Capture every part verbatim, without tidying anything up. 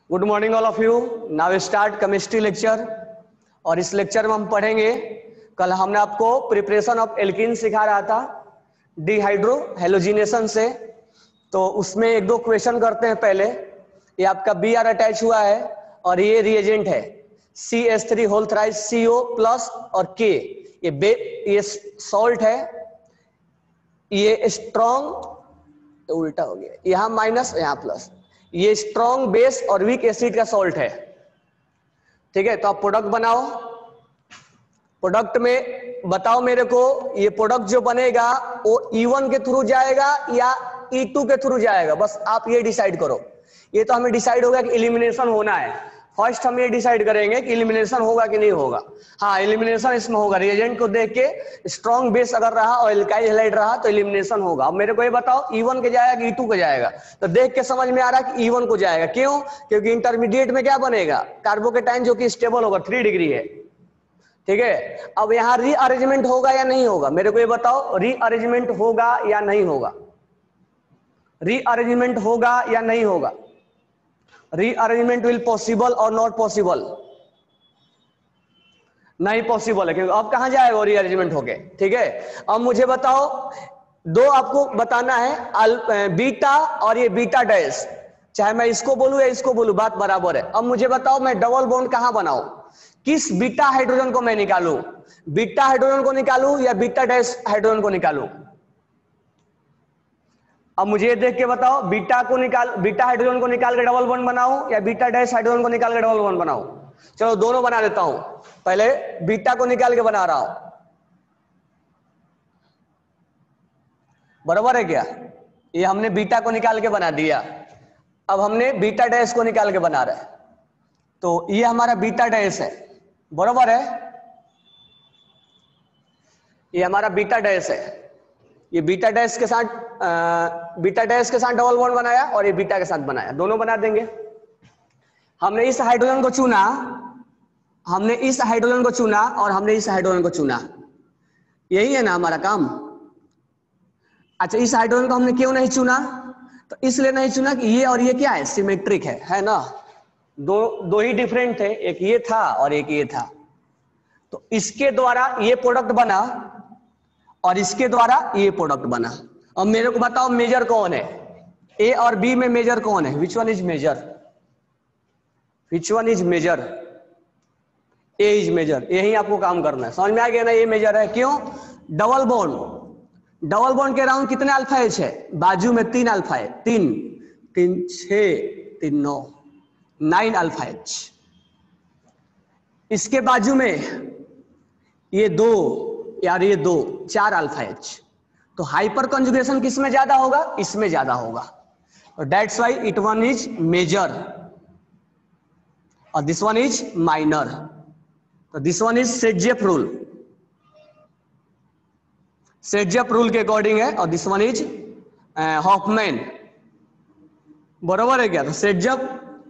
Good morning all of you. Now start chemistry lecture. और इस lecture में हम पढ़ेंगे, कल हमने आपको प्रिपरेशन ऑफ एल्कीन सिखा रहा था डिहाइड्रो हेलोजिनेशन से। तो उसमें एक दो क्वेश्चन करते हैं पहले। ये आपका बी आर अटैच हुआ है और ये रिएजेंट है C S three whole thrice C O plus और के। ये बे ये सॉल्ट है, ये स्ट्रॉन्ग उल्टा हो गया, यहां माइनस यहां प्लस। ये स्ट्रॉन्ग बेस और वीक एसिड का सॉल्ट है। ठीक है, तो आप प्रोडक्ट बनाओ। प्रोडक्ट में बताओ मेरे को, ये प्रोडक्ट जो बनेगा वो ई वन के थ्रू जाएगा या ई टू के थ्रू जाएगा, बस आप ये डिसाइड करो। ये तो हमें डिसाइड होगा कि एलिमिनेशन होना है। फर्स्ट हम ये डिसाइड करेंगे कि एलिमिनेशन होगा कि नहीं होगा। हाँ, एलिमिनेशन इसमें होगा। रिएजेंट को देख के स्ट्रॉन्ग बेस अगर रहा और एल्काइल हैलाइड रहा तो एलिमिनेशन होगा। अब मेरे को ये बताओ ई वन के जाएगा कि ई टू के जाएगा। तो देख के समझ में आ रहा है कि ई वन को जाएगा। क्यों? क्योंकि इंटरमीडिएट में क्या बनेगा, कार्बोकेटाइन जो कि स्टेबल होगा, थ्री डिग्री है। ठीक है, अब यहाँ रीअरेंजमेंट होगा या नहीं होगा, मेरे को ये बताओ। रीअरेंजमेंट होगा या नहीं होगा? रीअरेंजमेंट होगा या नहीं होगा? रीअरेंजमेंट विल पॉसिबल और नॉट पॉसिबल? नहीं पॉसिबल है, क्योंकि अब कहां जाएगा रीअरेंजमेंट होके। ठीक है, अब मुझे बताओ, दो आपको बताना है, बीटा और ये बीटा डैश, चाहे मैं इसको बोलूं या इसको बोलूं बात बराबर है। अब मुझे बताओ मैं डबल बॉन्ड कहां बनाऊं, किस बीटा हाइड्रोजन को मैं निकालूं? बीटा हाइड्रोजन को निकालूं या बीटा डैश हाइड्रोजन को निकालूं? अब मुझे देख के बताओ, बीटा को निकाल बीटा हाइड्रोजन को निकाल के डबल बॉन्ड बनाऊं या बीटा डैश हाइड्रोजन को निकाल के डबल बॉन्ड बनाऊं? चलो दोनों बना देता हूं। पहले बीटा को निकाल के बना रहा हूं, बराबर है क्या? ये हमने बीटा को निकाल के बना दिया। अब हमने बीटा डैश को निकाल के बना रहे हैं, तो ये हमारा बीटा डैश है, बराबर है? ये हमारा बीटा डैश है। ये बीटा डैश के साथ आ, बीटा डैश के साथ डबल बॉन्ड बनाया और ये बीटा के साथ बनाया, दोनों बना देंगे। हमने इस हाइड्रोजन को चुना, हमने इस हाइड्रोजन को चुना और हमने इस हाइड्रोजन को चुना। यही है ना हमारा काम। अच्छा, इस हाइड्रोजन को हमने क्यों नहीं चुना? तो इसलिए नहीं चुना कि ये और ये क्या है, सिमेट्रिक है, है ना। दो दो ही डिफरेंट थे, एक ये था और एक ये था। तो इसके द्वारा ये प्रोडक्ट बना और इसके द्वारा ये प्रोडक्ट बना। अब मेरे को बताओ मेजर कौन है, ए और बी में मेजर कौन है? Which one is major? Which one is major? A is major. यही आपको काम करना है, समझ में आ गया ना? ये मेजर है। क्यों? डबल बॉन्ड, डबल बॉन्ड के अराउंड कितने अल्फा एच है? बाजू में तीन अल्फा है, तीन तीन छह तीन नौ, नाइन अल्फा एच। इसके बाजू में ये दो यार ये दो, चार अल्फा एच। तो हाइपर कंजुगेशन किस में ज्यादा होगा? इसमें ज्यादा होगा। तो that's why it one is major और दिस वन इज माइनर। तो this one is Saytzeff rule, Saytzeff rule के अकॉर्डिंग है, और दिस वन इज हॉफमैन, बराबर है क्या? तो सेट-जेफ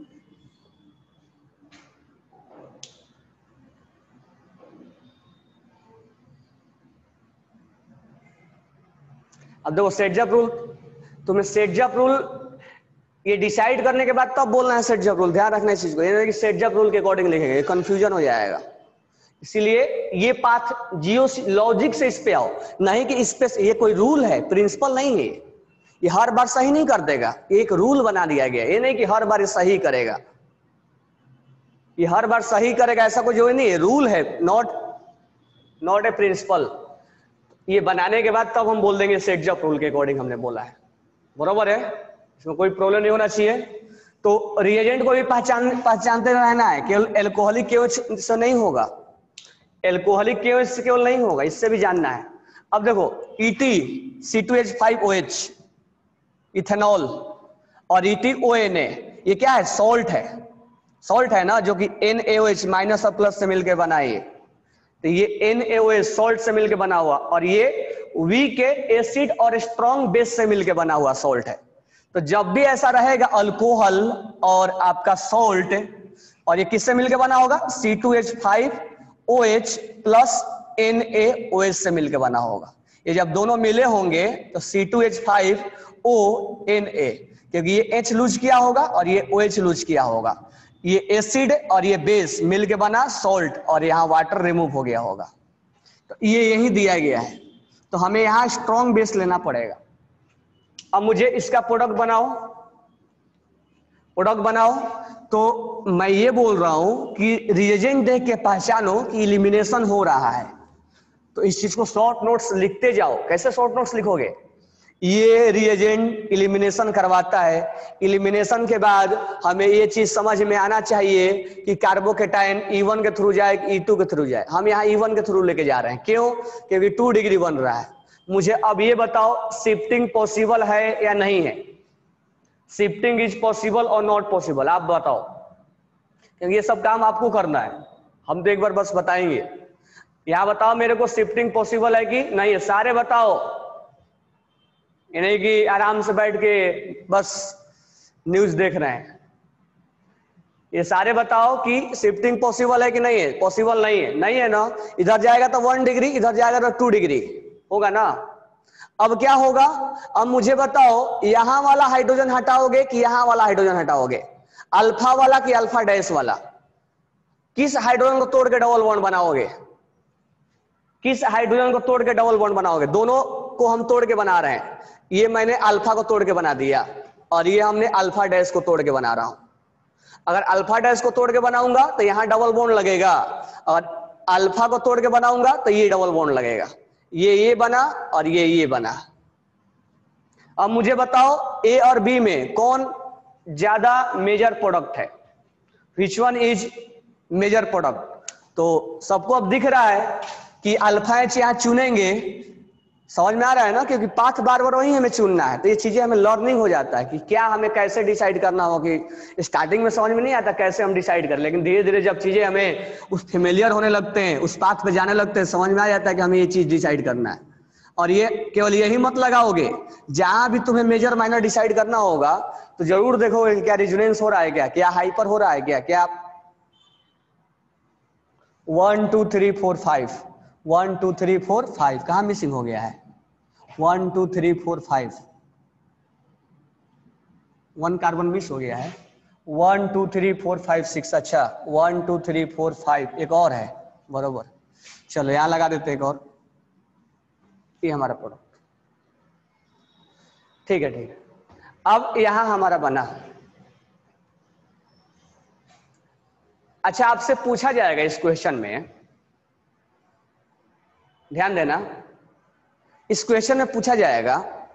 अब देखो सेट-जेफ रूल, तुम्हें सेट-जेफ रूल ये डिसाइड करने के बाद तब तो बोलना है सेट-जेफ रूल। ध्यान रखना इस चीज को, ये नहीं कि सेट-जेफ रूल के अकॉर्डिंग लिखेंगे, कंफ्यूजन हो जाएगा। इसीलिए ये पाथ जियो लॉजिक से इस पे आओ, नहीं कि इस पे। ये कोई रूल है, प्रिंसिपल नहीं है। ये हर बार सही नहीं कर देगा, एक रूल बना दिया गया। ये नहीं कि हर बार सही करेगा, ये हर बार सही करेगा ऐसा कुछ जो नहीं है। रूल है, नॉट नॉट ए प्रिंसिपल। ये बनाने के बाद तब हम बोल देंगे सेट-जेफ रूल के अकॉर्डिंग हमने बोला है, बराबर है? इसमें कोई प्रॉब्लम नहीं होना चाहिए। तो रिएजेंट को भी पहचान पहचानते रहना है, केवल एल्कोहलिक केवल से नहीं होगा, एल्कोहलिक केवल से केवल नहीं होगा, इससे भी जानना है। अब देखो E T C two H five O H ethanol और ई टी ओ एन ए, ये क्या है? सॉल्ट है, सॉल्ट है ना, जो कि N A O H minus और प्लस से मिलकर बना है। तो ये N A O H salt से मिलकर बना हुआ, और ये वीक एसिड और स्ट्रॉन्ग बेस से मिलकर बना हुआ सॉल्ट है। तो जब भी ऐसा रहेगा अल्कोहल और आपका सॉल्ट, और ये किससे मिलकर बना होगा? C two H five O H plus N A O H से मिलकर बना होगा। ये जब दोनों मिले होंगे तो C two H five O N A, क्योंकि ये H लूज किया होगा और ये OH लूज किया होगा। ये एसिड और ये बेस मिल के बना सॉल्ट और यहाँ वाटर रिमूव हो गया होगा। तो ये यही दिया गया है, तो हमें यहाँ स्ट्रॉन्ग बेस लेना पड़ेगा। अब मुझे इसका प्रोडक्ट बनाओ, प्रोडक्ट बनाओ। तो मैं ये बोल रहा हूं कि रिएजेंट देख के पहचानो कि इलिमिनेशन हो रहा है, तो इस चीज को शॉर्ट नोट्स लिखते जाओ। कैसे शॉर्ट नोट्स लिखोगे? ये रिएजेंट इलिमिनेशन करवाता है, इलिमिनेशन के बाद हमें ये चीज समझ में आना चाहिए कि कार्बोकेटाइन ई वन के थ्रू जाए ई टू के थ्रू जाए। हम यहाँ ई वन के थ्रू लेके जा रहे हैं, क्यों? क्योंकि टू डिग्री बन रहा है। मुझे अब ये बताओ शिफ्टिंग पॉसिबल है या नहीं है? शिफ्टिंग इज पॉसिबल और नॉट पॉसिबल, आप बताओ, क्योंकि ये सब काम आपको करना है, हम तो एक बार बस बताएंगे। यहां बताओ मेरे को शिफ्टिंग पॉसिबल है कि नहीं है, सारे बताओ, ये नहीं कि आराम से बैठ के बस न्यूज देख रहे हैं। ये सारे बताओ कि शिफ्टिंग पॉसिबल है कि नहीं है? पॉसिबल नहीं है, नहीं है ना। इधर जाएगा तो वन डिग्री, इधर जाएगा तो टू डिग्री होगा ना। अब क्या होगा? अब मुझे बताओ यहां वाला हाइड्रोजन हटाओगे कि यहां वाला हाइड्रोजन हटाओगे? अल्फा वाला कि अल्फा डैश वाला? किस हाइड्रोजन को तोड़ के डबल बॉन्ड बनाओगे? किस हाइड्रोजन को तोड़ के डबल बॉन्ड बनाओगे? दोनों को हम तोड़ के बना रहे हैं। ये मैंने अल्फा को तोड़ के बना दिया और ये हमने अल्फा डैश को तोड़ के बना रहा हूं। अगर अल्फा डैश को तोड़ के बनाऊंगा तो यहां डबल बॉन्ड लगेगा, और अल्फा को तोड़ के बनाऊंगा तो ये डबल बॉन्ड लगेगा। ये ये बना और ये ये बना। अब मुझे बताओ ए और बी में कौन ज्यादा मेजर प्रोडक्ट है? Which one is major product? तो सबको अब दिख रहा है कि अल्फा एच यहां चुनेंगे, समझ में आ रहा है ना, क्योंकि पाथ बार बार वही हमें चुनना है। तो ये चीजें हमें लर्निंग हो जाता है कि क्या हमें कैसे डिसाइड करना हो। कि स्टार्टिंग में समझ में नहीं आता कैसे हम डिसाइड करें, लेकिन धीरे धीरे जब चीजें हमें उस फेमिलियर होने लगते हैं, उस पाथ पे जाने लगते हैं, समझ में आ जाता है कि हमें ये चीज डिसाइड करना है। और ये केवल यही मत लगाओगे, जहां भी तुम्हें मेजर माइनर डिसाइड करना होगा तो जरूर देखोगे कि क्या रिजोनेंस हो रहा है, क्या क्या हाइपर हो रहा है, क्या क्या one two three four five one two three four five कहां मिसिंग हो गया है? One two three four five, one carbon miss हो गया है। One two three four five six, अच्छा one two three four five, एक और है, बरोबर। चलो यहां लगा देते एक और, ये हमारा प्रोडक्ट, ठीक है ठीक है। अब यहां हमारा बना। अच्छा, आपसे पूछा जाएगा इस क्वेश्चन में, ध्यान देना, इस क्वेश्चन में पूछा जाएगा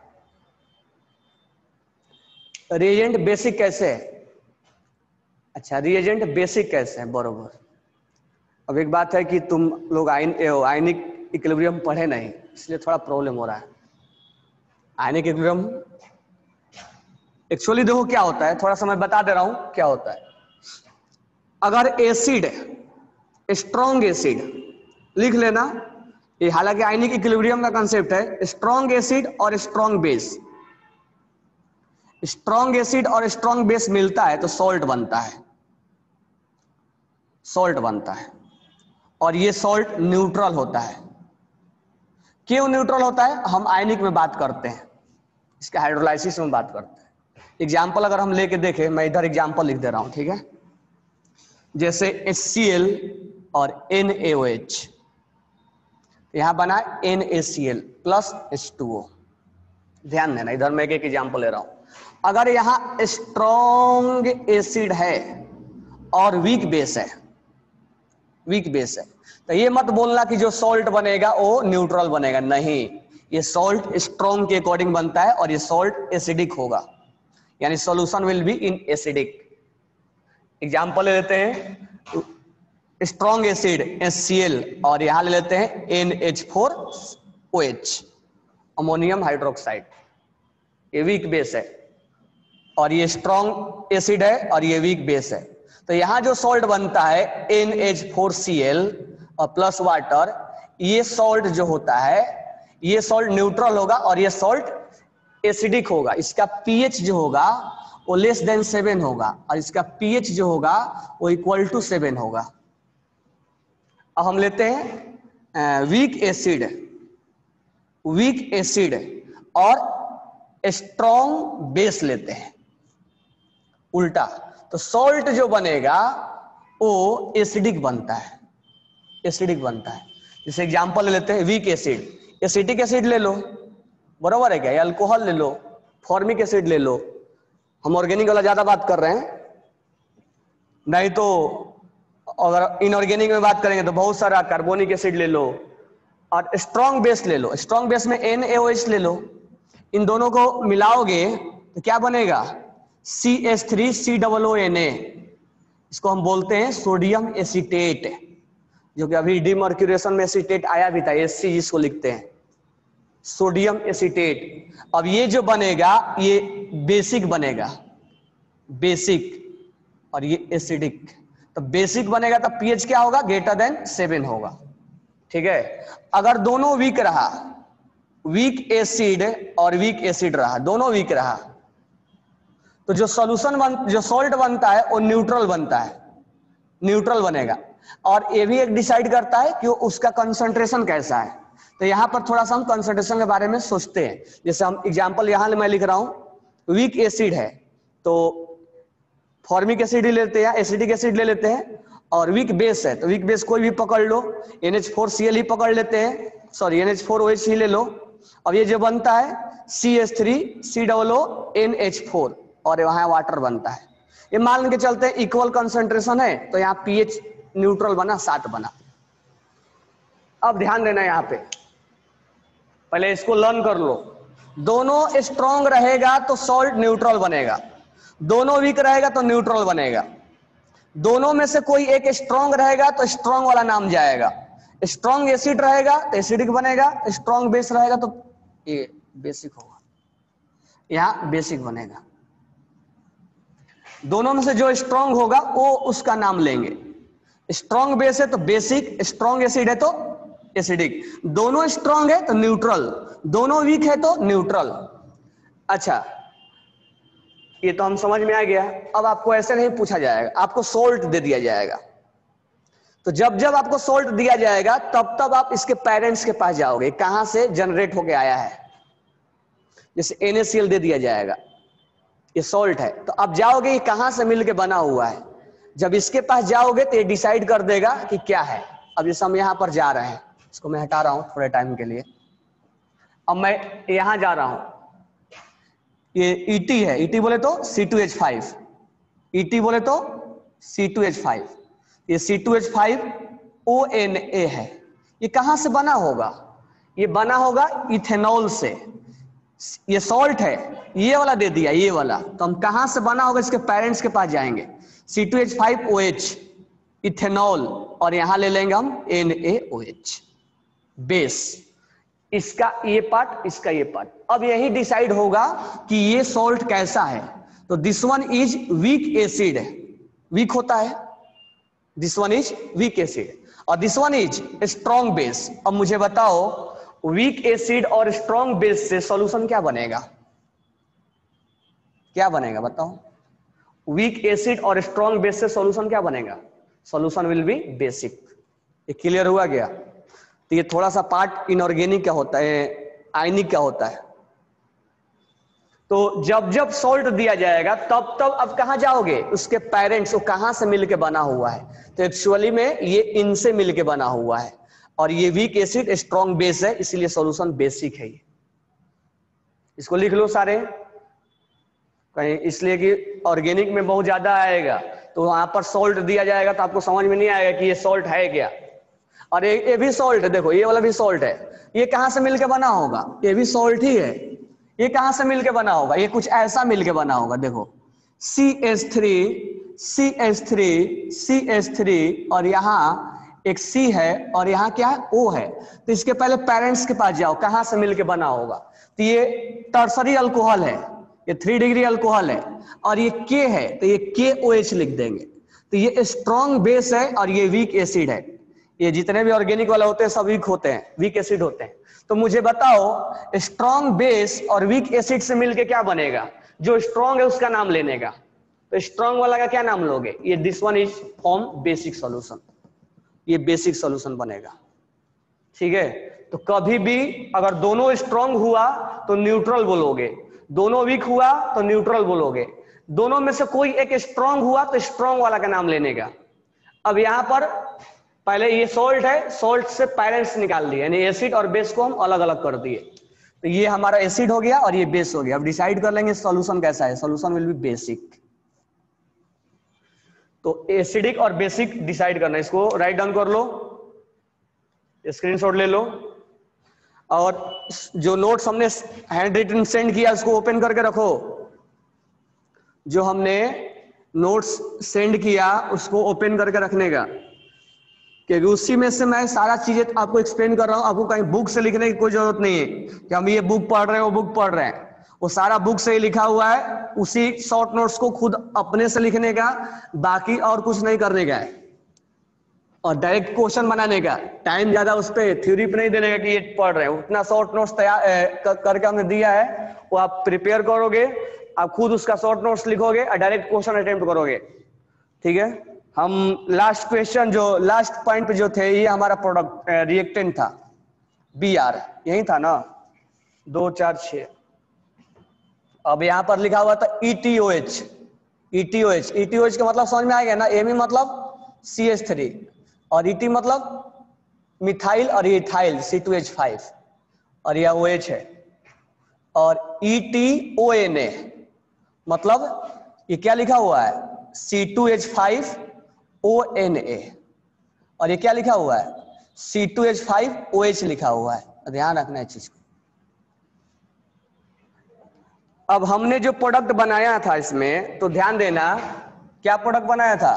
रिएजेंट बेसिक कैसे है। अच्छा, रिएजेंट बेसिक कैसे है, बरोबर। अब एक बात है कि तुम लोग आयन आयनिक इक्विलिब्रियम पढ़े नहीं, इसलिए थोड़ा प्रॉब्लम हो रहा है। आयनिक इक्विलिब्रियम एक्चुअली देखो क्या होता है, थोड़ा सा मैं बता दे रहा हूं क्या होता है। अगर एसिड, स्ट्रॉन्ग एसिड, लिख लेना ये, हालांकि आयनिक इक्विलिब्रियम का कंसेप्ट है स्ट्रॉन्ग एसिड और स्ट्रॉन्ग बेस। स्ट्रॉन्ग एसिड और स्ट्रॉन्ग बेस मिलता है तो सॉल्ट बनता है, सॉल्ट बनता है। और ये सॉल्ट न्यूट्रल होता है। क्यों न्यूट्रल होता है? हम आयनिक में बात करते हैं, इसके हाइड्रोलाइसिस में बात करते हैं। एग्जाम्पल अगर हम लेके देखें, मैं इधर एग्जाम्पल लिख दे रहा हूं, ठीक है। जैसे HCl और NaOH, यहां बना NaCl plus H two O. ध्यान देना, इधर मैं एक एक एग्जाम्पल ले रहा हूं। अगर यहां स्ट्रॉन्ग एसिड है और वीक बेस है, वीक बेस है, तो ये मत बोलना कि जो सॉल्ट बनेगा वो न्यूट्रल बनेगा, नहीं। ये सॉल्ट स्ट्रॉन्ग के अकॉर्डिंग बनता है और ये सॉल्ट एसिडिक होगा, यानी solution will be in acidic. Example ले लेते हैं, स्ट्रॉन्ग एसिड HCl और यहां ले लेते हैं N H four O H, ammonium hydroxide. ये वीक बेस है और ये स्ट्रॉन्ग एसिड है और ये वीक बेस है। तो यहां जो सॉल्ट बनता है N H four C L और प्लस वाटर, ये सॉल्ट जो होता है ये सॉल्ट न्यूट्रल होगा और ये सॉल्ट एसिडिक होगा। इसका पीएच जो होगा वो लेस देन सेवन होगा और इसका पीएच जो होगा वो इक्वल टू सेवन होगा। अब हम लेते हैं वीक एसिड, वीक एसिड और स्ट्रॉन्ग बेस लेते हैं। उल्टा। तो सॉल्ट जो बनेगा वो एसिडिक बनता है, एसिडिक बनता है। जैसे एग्जांपल ले लेते हैं वीक एसिड, एसिटिक एसिड ले लो, बरोबर है क्या, या अल्कोहल ले लो, फॉर्मिक एसिड ले लो। हम ऑर्गेनिक वाला ज्यादा बात कर रहे हैं, नहीं तो अगर इनऑर्गेनिक में बात करेंगे तो बहुत सारा कार्बोनिक एसिड ले लो, और स्ट्रॉन्ग बेस ले लो। स्ट्रॉन्ग बेस में एन ए ओ एच ले लो, इन दोनों को मिलाओगे तो क्या बनेगा, C H three C double O N A. इसको हम बोलते हैं सोडियम एसीटेट, जो कि अभी डीमर्क्यूरेशन में एसीटेट आया भी था, एस सी जिसको लिखते हैं, सोडियम एसीटेट। अब ये जो बनेगा ये बेसिक बनेगा, बेसिक, और ये एसिडिक। तो बेसिक बनेगा तो पीएच क्या होगा, ग्रेटर देन सेवन होगा, ठीक है। अगर दोनों वीक रहा, वीक एसिड और वीक एसिड रहा, दोनों वीक रहा, तो जो सॉल्यूशन बन जो सॉल्ट बनता है वो न्यूट्रल बनता है, न्यूट्रल बनेगा। और ये भी एक डिसाइड करता है कि उसका कंसंट्रेशन कैसा है। तो यहां पर थोड़ा सा हम कंसंट्रेशन के बारे में सोचते हैं। जैसे हम एग्जांपल यहां मैं लिख रहा हूं, वीक एसिड है तो फॉर्मिक एसिड ही लेते हैं, एसिडिक एसिड ले लेते हैं। और वीक बेस है तो वीक बेस कोई भी पकड़ लो, N H four C L ही पकड़ लेते हैं, sorry N H four O H ही ले लो। अब ये जो बनता है C H three C double O N H four, और वहां वाटर बनता है। ये मान के चलते हैं इक्वल कंसंट्रेशन है, तो यहाँ पीएच न्यूट्रल बना, सात बना। अब ध्यान देना यहाँ पे, पहले इसको लर्न कर लो। दोनों स्ट्रॉन्ग रहेगा तो सॉल्ट न्यूट्रल बनेगा, दोनों वीक रहेगा तो न्यूट्रल बनेगा। दोनों में से कोई एक स्ट्रॉन्ग रहेगा तो स्ट्रॉन्ग वाला नाम जाएगा। स्ट्रॉन्ग एसिड रहेगा तो एसिडिक बनेगा, स्ट्रॉन्ग बेस रहेगा तो ये बेसिक होगा, यहां बेसिक बनेगा। दोनों में से जो स्ट्रॉन्ग होगा वो उसका नाम लेंगे। स्ट्रॉन्ग बेस है तो बेसिक, स्ट्रॉन्ग एसिड है तो एसिडिक। दोनों स्ट्रॉन्ग है तो न्यूट्रल, दोनों वीक है तो न्यूट्रल। अच्छा, ये तो हम समझ में आ गया। अब आपको ऐसे नहीं पूछा जाएगा, आपको सोल्ट दे दिया जाएगा। तो जब जब आपको सोल्ट दिया जाएगा तब तब आप इसके पेरेंट्स के पास जाओगे, कहां से जनरेट होके आया है। जैसे एन ए सी एल दे दिया जाएगा, ये सोल्ट है, तो अब जाओगे ये कहां से मिलके बना हुआ है। जब इसके पास जाओगे तो ये डिसाइड कर देगा कि क्या है। अब जैसे हम यहां पर जा रहे हैं, इसको मैं हटा रहा हूं थोड़े टाइम के लिए। अब मैं यहां जा रहा हूं, ये ई टी है, ई टी बोले तो C two H five, E T बोले तो सी टू एच फाइव, ये C two H five O N A है। ये कहां से बना होगा, ये बना होगा इथेनॉल से। ये सॉल्ट है, ये वाला दे दिया, ये वाला, तो हम कहां से बना होगा, इसके पेरेंट्स के पास जाएंगे, C two H five O H ethanol, और यहां ले लेंगे हम N A O H base. इसका ये पार्ट, इसका ये पार्ट। अब यही डिसाइड होगा कि ये सॉल्ट कैसा है। तो this one is weak acid, weak होता है, this one is weak acid, और this one is strong base. अब मुझे बताओ वीक एसिड और स्ट्रॉन्ग बेस से सॉल्यूशन क्या बनेगा, क्या बनेगा बताओ। वीक एसिड और स्ट्रॉन्ग बेस से सॉल्यूशन क्या बनेगा, सॉल्यूशन विल बी बेसिक। ये क्लियर हुआ क्या। तो ये थोड़ा सा पार्ट इनऑर्गेनिक का होता है, आयनिक का होता है। तो जब जब सॉल्ट दिया जाएगा तब तब अब कहां जाओगे, उसके पेरेंट्स, वो कहां से मिलके बना हुआ है। तो एक्चुअली में ये इनसे मिलके बना हुआ है, और ये वीक एसिड स्ट्रॉन्ग बेस है, इसलिए सॉल्यूशन बेसिक है। ये इसको लिख लो सारे कहीं, इसलिए कि ऑर्गेनिक में बहुत ज्यादा आएगा, तो वहां पर सॉल्ट दिया जाएगा तो आपको समझ में नहीं आएगा कि ये सॉल्ट है क्या। और ये, ये भी सॉल्ट है, देखो ये वाला भी सॉल्ट है, ये कहां से मिलके बना होगा, ये भी सॉल्ट ही है। ये कहां से मिलके बना होगा, ये कुछ ऐसा मिलके बना होगा, देखो C H three C H three C H three, और यहाँ एक C है और यहाँ क्या है, O है। तो इसके पहले पेरेंट्स के पास जाओ, कहां से मिलके बना होगा। तो ये टर्सरी अल्कोहल है, ये थ्री डिग्री अल्कोहल है, और ये K है तो ये के ओ एच लिख देंगे। तो ये स्ट्रॉन्ग बेस है और ये वीक एसिड है। ये जितने भी ऑर्गेनिक वाले होते हैं सब वीक होते हैं, वीक एसिड होते हैं। तो मुझे बताओ स्ट्रॉन्ग बेस और वीक एसिड से मिलके क्या बनेगा, जो स्ट्रॉन्ग है उसका नाम लेने का। तो स्ट्रॉन्ग वाला का क्या नाम लोगे, ये this one is form basic solution, ये बेसिक सॉल्यूशन बनेगा, ठीक है। तो कभी भी अगर दोनों स्ट्रॉन्ग हुआ तो न्यूट्रल बोलोगे, दोनों वीक हुआ तो न्यूट्रल बोलोगे, दोनों में से कोई एक स्ट्रांग हुआ तो स्ट्रांग वाला का नाम लेने का। अब यहां पर पहले ये सोल्ट है, सोल्ट से पैरेंट्स निकाल दिए, यानी एसिड और बेस को हम अलग अलग कर दिए। तो ये हमारा एसिड हो गया और ये बेस हो गया। अब डिसाइड कर लेंगे सॉल्यूशन कैसा है। Solution will be basic. तो एसिडिक और बेसिक डिसाइड करना, इसको राइट डाउन कर लो, स्क्रीनशॉट ले लो, और जो नोट्स हमने हैंड रिटन सेंड किया उसको ओपन करके रखो। जो हमने नोट्स सेंड किया उसको ओपन करके रखने का, क्योंकि उसी में से मैं सारा चीजें आपको एक्सप्लेन कर रहा हूं। आपको कहीं बुक से लिखने की कोई जरूरत नहीं है कि हम ये बुक पढ़ रहे हैं वो बुक पढ़ रहे हैं। वो सारा बुक से ही लिखा हुआ है। उसी शॉर्ट नोट्स को खुद अपने से लिखने का, बाकी और कुछ नहीं करने का है, और डायरेक्ट क्वेश्चन बनाने का। टाइम ज्यादा उस पर थ्योरी पे नहीं देने का कि ये पढ़ रहे हैं। उतना शॉर्ट नोट्स तैयार करके हमने दिया है, वो आप प्रिपेयर करोगे, आप खुद उसका शॉर्ट नोट्स लिखोगे और डायरेक्ट क्वेश्चन अटेम्प्ट करोगे। ठीक है। हम लास्ट क्वेश्चन जो लास्ट पॉइंट पे जो थे, ये हमारा प्रोडक्ट रिएक्टेंट था, बी आर, यही था ना, दो चार छह। अब यहां पर लिखा हुआ था E T O H. E T O H, E T O H का मतलब समझ में आ गया ना। एमी मतलब सी एच थ्री, और ई टी मतलब मिथाइल, और ये ethyl C two H five, और यह ओ एच है। और ई टी ओ एन ए मतलब ये क्या लिखा हुआ है, C two H five O N A, और ये क्या लिखा हुआ है, C two H five O H लिखा हुआ है। ध्यान रखना है चीज को। अब हमने जो प्रोडक्ट बनाया था इसमें, तो ध्यान देना, क्या प्रोडक्ट बनाया था।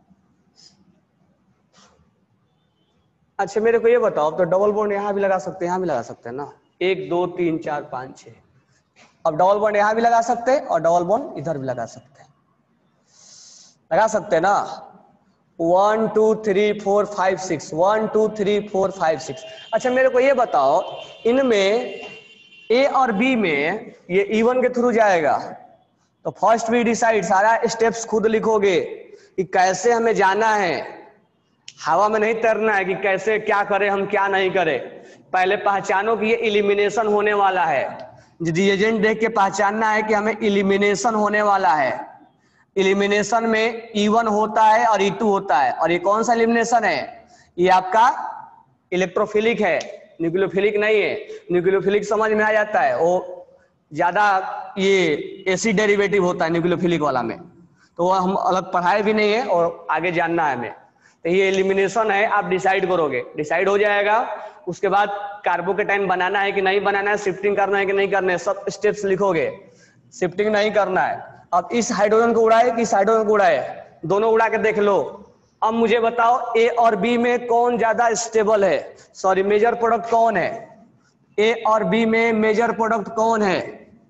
अच्छा मेरे को ये बताओ, तो डबल बॉन्ड यहां भी लगा सकते हैं, यहां भी लगा सकते हैं ना, एक दो तीन चार पांच छह। अब डबल बॉन्ड यहां भी लगा सकते हैं और डबल बॉन्ड इधर भी लगा सकते हैं, लगा सकते हैं ना। One two three four five six, one two three four five six. अच्छा मेरे को ये बताओ, इनमें ए और बी में ये इवन के थ्रू जाएगा, तो फर्स्ट वी डिसाइड, सारा स्टेप्स खुद लिखोगे कि कैसे हमें जाना है। हवा में नहीं तैरना है कि कैसे क्या करें हम, क्या नहीं करें। पहले पहचानो कि ये इलिमिनेशन होने वाला है। रिएजेंट देख के पहचानना है कि हमें इलिमिनेशन होने वाला है। इलिमिनेशन में ई वन होता है और ई टू होता है। और ये कौन सा इलिमिनेशन है, ये आपका इलेक्ट्रोफिलिक है, न्यूक्लियोफिलिक नहीं है। न्यूक्लियोफिलिक समझ में आ जाता है, वो ज्यादा ये एसिड डेरिवेटिव होता है न्यूक्लियोफिलिक वाला में, तो वो हम अलग पढ़ाए भी नहीं है और आगे जानना है हमें। तो ये एलिमिनेशन है, आप डिसाइड करोगे, डिसाइड हो जाएगा। उसके बाद कार्बो के टाइम बनाना है कि नहीं बनाना है, शिफ्टिंग करना है कि नहीं करना है, सब स्टेप्स लिखोगे। शिफ्टिंग नहीं करना है। अब इस हाइड्रोजन को उड़ाए कि इस हाइड्रोजन को उड़ाए, दोनों उड़ा के देख लो। अब मुझे बताओ ए और बी में कौन ज्यादा स्टेबल है, सॉरी मेजर प्रोडक्ट कौन है, ए और बी में मेजर प्रोडक्ट कौन है,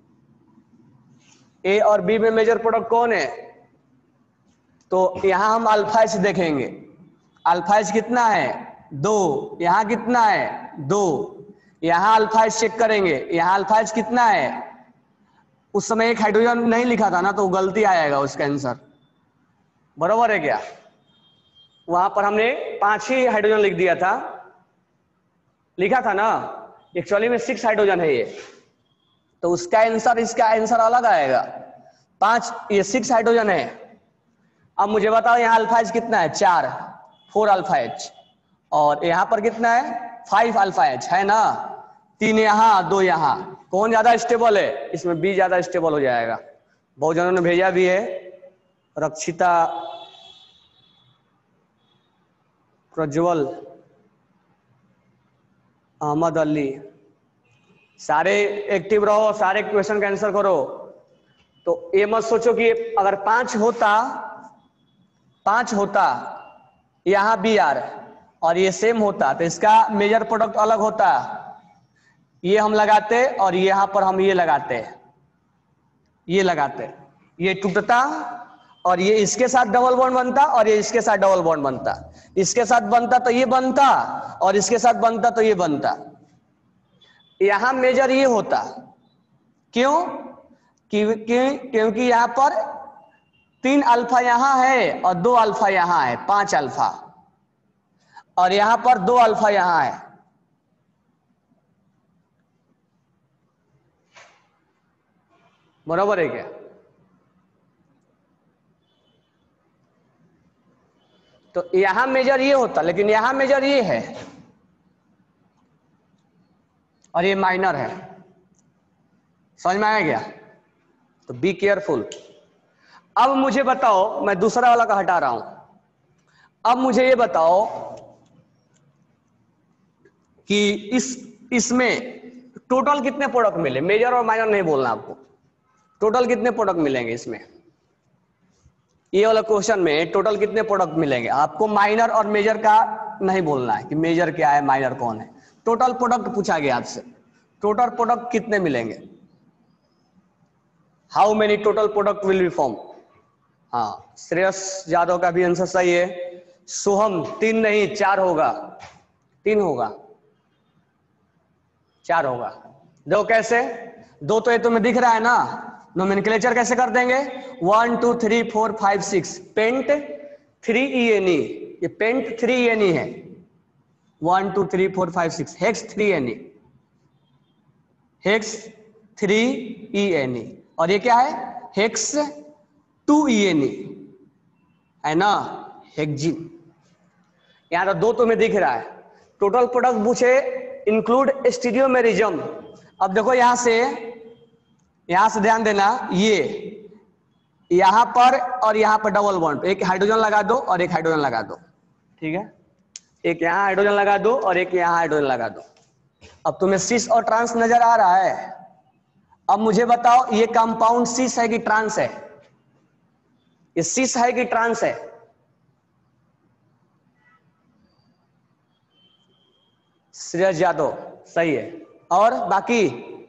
ए और बी में मेजर प्रोडक्ट कौन है। तो यहां हम अल्फा एच देखेंगे, अल्फा एच कितना है, दो, यहां कितना है, दो, यहां अल्फा एच चेक करेंगे, यहां अल्फा एच कितना है। उस समय एक हाइड्रोजन नहीं लिखा था ना, तो गलती आएगा उसका आंसर, बरोबर है क्या। वहां पर हमने पांच ही हाइड्रोजन लिख दिया था, लिखा था ना, एक्चुअली में सिक्स हाइड्रोजन है ये, तो उसका आंसर इसका आंसर अलग आएगा। पांच, ये सिक्स हाइड्रोजन है। अब मुझे बताओ यहाँ अल्फा एच कितना है, चार, फोर अल्फा एच, और यहाँ पर कितना है, फाइव अल्फा एच है ना। तीन यहाँ दो यहाँ, कौन ज्यादा स्टेबल है, इसमें बी ज्यादा स्टेबल हो जाएगा। बहुत जनों ने भेजा भी है, रक्षिता, प्रज्वल, अहमद अली, सारे एक्टिव रहो, सारे क्वेश्चन का आंसर करो। तो ये मत सोचो कि अगर पांच होता, पांच होता यहां बी आर और ये सेम होता, तो इसका मेजर प्रोडक्ट अलग होता, ये हम लगाते और यहां पर हम ये लगाते, ये लगाते, ये टूटता और ये इसके साथ डबल बॉन्ड बनता और ये इसके साथ डबल बॉन्ड बनता, इसके साथ बनता तो ये बनता और इसके साथ बनता तो ये बनता। यहां मेजर ये होता, क्यों, क्योंकि क्योंकि यहां पर तीन अल्फा यहां है और दो अल्फा यहां है, पांच अल्फा, और यहां पर दो अल्फा यहां है। बराबर है क्या। तो यहां मेजर ये होता, लेकिन यहां मेजर ये है और ये माइनर है। समझ में आया क्या? तो बी केयरफुल। अब मुझे बताओ, मैं दूसरा वाला का हटा रहा हूं, अब मुझे ये बताओ कि इस इसमें टोटल कितने प्रोडक्ट मिले। मेजर और माइनर नहीं बोलना आपको, टोटल कितने प्रोडक्ट मिलेंगे इसमें। ये वाला क्वेश्चन में टोटल कितने प्रोडक्ट मिलेंगे आपको, माइनर और मेजर का नहीं बोलना है कि मेजर क्या है माइनर कौन है। टोटल प्रोडक्ट पूछा गया आपसे, टोटल प्रोडक्ट कितने मिलेंगे, how many total product will be form. हाँ, श्रेयस यादव का भी आंसर सही है। सोहम तीन नहीं चार होगा, तीन होगा, चार होगा। देखो कैसे, दो तो ये तुम्हें दिख रहा है ना, नोमेनक्लेचर कैसे कर देंगे, one two three four five six, pent three E N E, ये pent three E N E है, one two three four five six, hex three N E, hex three E N E, और ये क्या है, hex two E N E है ना, हेक्जिन। यहां तो दो तुम्हें दिख रहा है। टोटल प्रोडक्ट पूछे इंक्लूड स्टीरियोमेरिज्म। अब देखो यहां से, यहां से ध्यान देना, ये यहां पर और यहां पर डबल बॉन्ड, एक हाइड्रोजन लगा दो और एक हाइड्रोजन लगा दो, ठीक है, एक यहां हाइड्रोजन लगा दो और एक यहां हाइड्रोजन लगा दो। अब तुम्हें सिस और ट्रांस नजर आ रहा है। अब मुझे बताओ ये कंपाउंड सिस है कि ट्रांस है, ये सिस है कि ट्रांस है। श्रेयस यादव सही है, और बाकी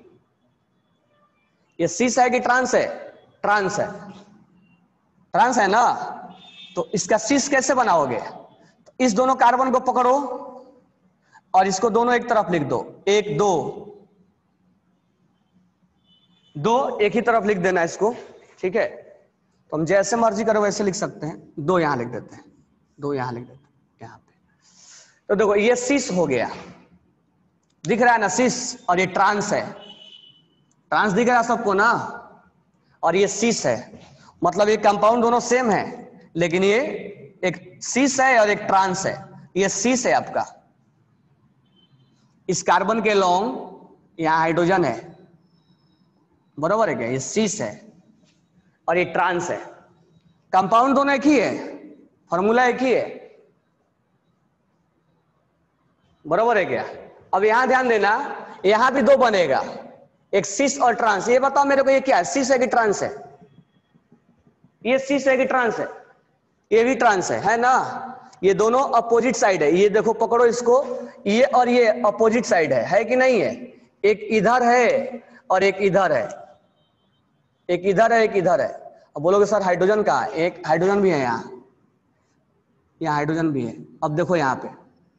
ये सिस है कि ट्रांस है, ट्रांस है, ट्रांस है ना। तो इसका सिस कैसे बनाओगे, तो इस दोनों कार्बन को पकड़ो और इसको दोनों एक तरफ लिख दो, एक दो दो एक ही तरफ लिख देना इसको, ठीक है। तो हम जैसे मर्जी करो वैसे लिख सकते हैं, दो यहां लिख देते हैं, दो यहां लिख देते हैं यहां पे। तो देखो ये सिस हो गया, दिख रहा है ना सिस, और ये ट्रांस है, ट्रांस दिख रहा है सबको ना, और ये सिस है, मतलब ये कंपाउंड दोनों सेम है, लेकिन ये एक सिस है और एक ट्रांस है। ये सिस है आपका, इस कार्बन के लॉन्ग यहां हाइड्रोजन है, बरोबर है क्या, ये सिस है और ये ट्रांस है। कंपाउंड दोनों एक ही है, फॉर्मूला एक ही है, बरोबर है क्या। अब यहां ध्यान देना, यहां भी दो बनेगा, एक सिस और ट्रांस। ये बताओ मेरे को ये क्या है, सिस है कि ट्रांस है, ये सिस है कि ट्रांस है, ये भी ट्रांस है, है ना। ये दोनों अपोजिट साइड है, ये देखो पकड़ो इसको, ये और ये अपोजिट साइड है, है कि नहीं है। एक इधर है और एक इधर है, एक इधर है एक इधर है। अब बोलोगे सर हाइड्रोजन कहाँ है, एक हाइड्रोजन भी है यहाँ, यहाँ हाइड्रोजन भी है। अब देखो यहाँ पे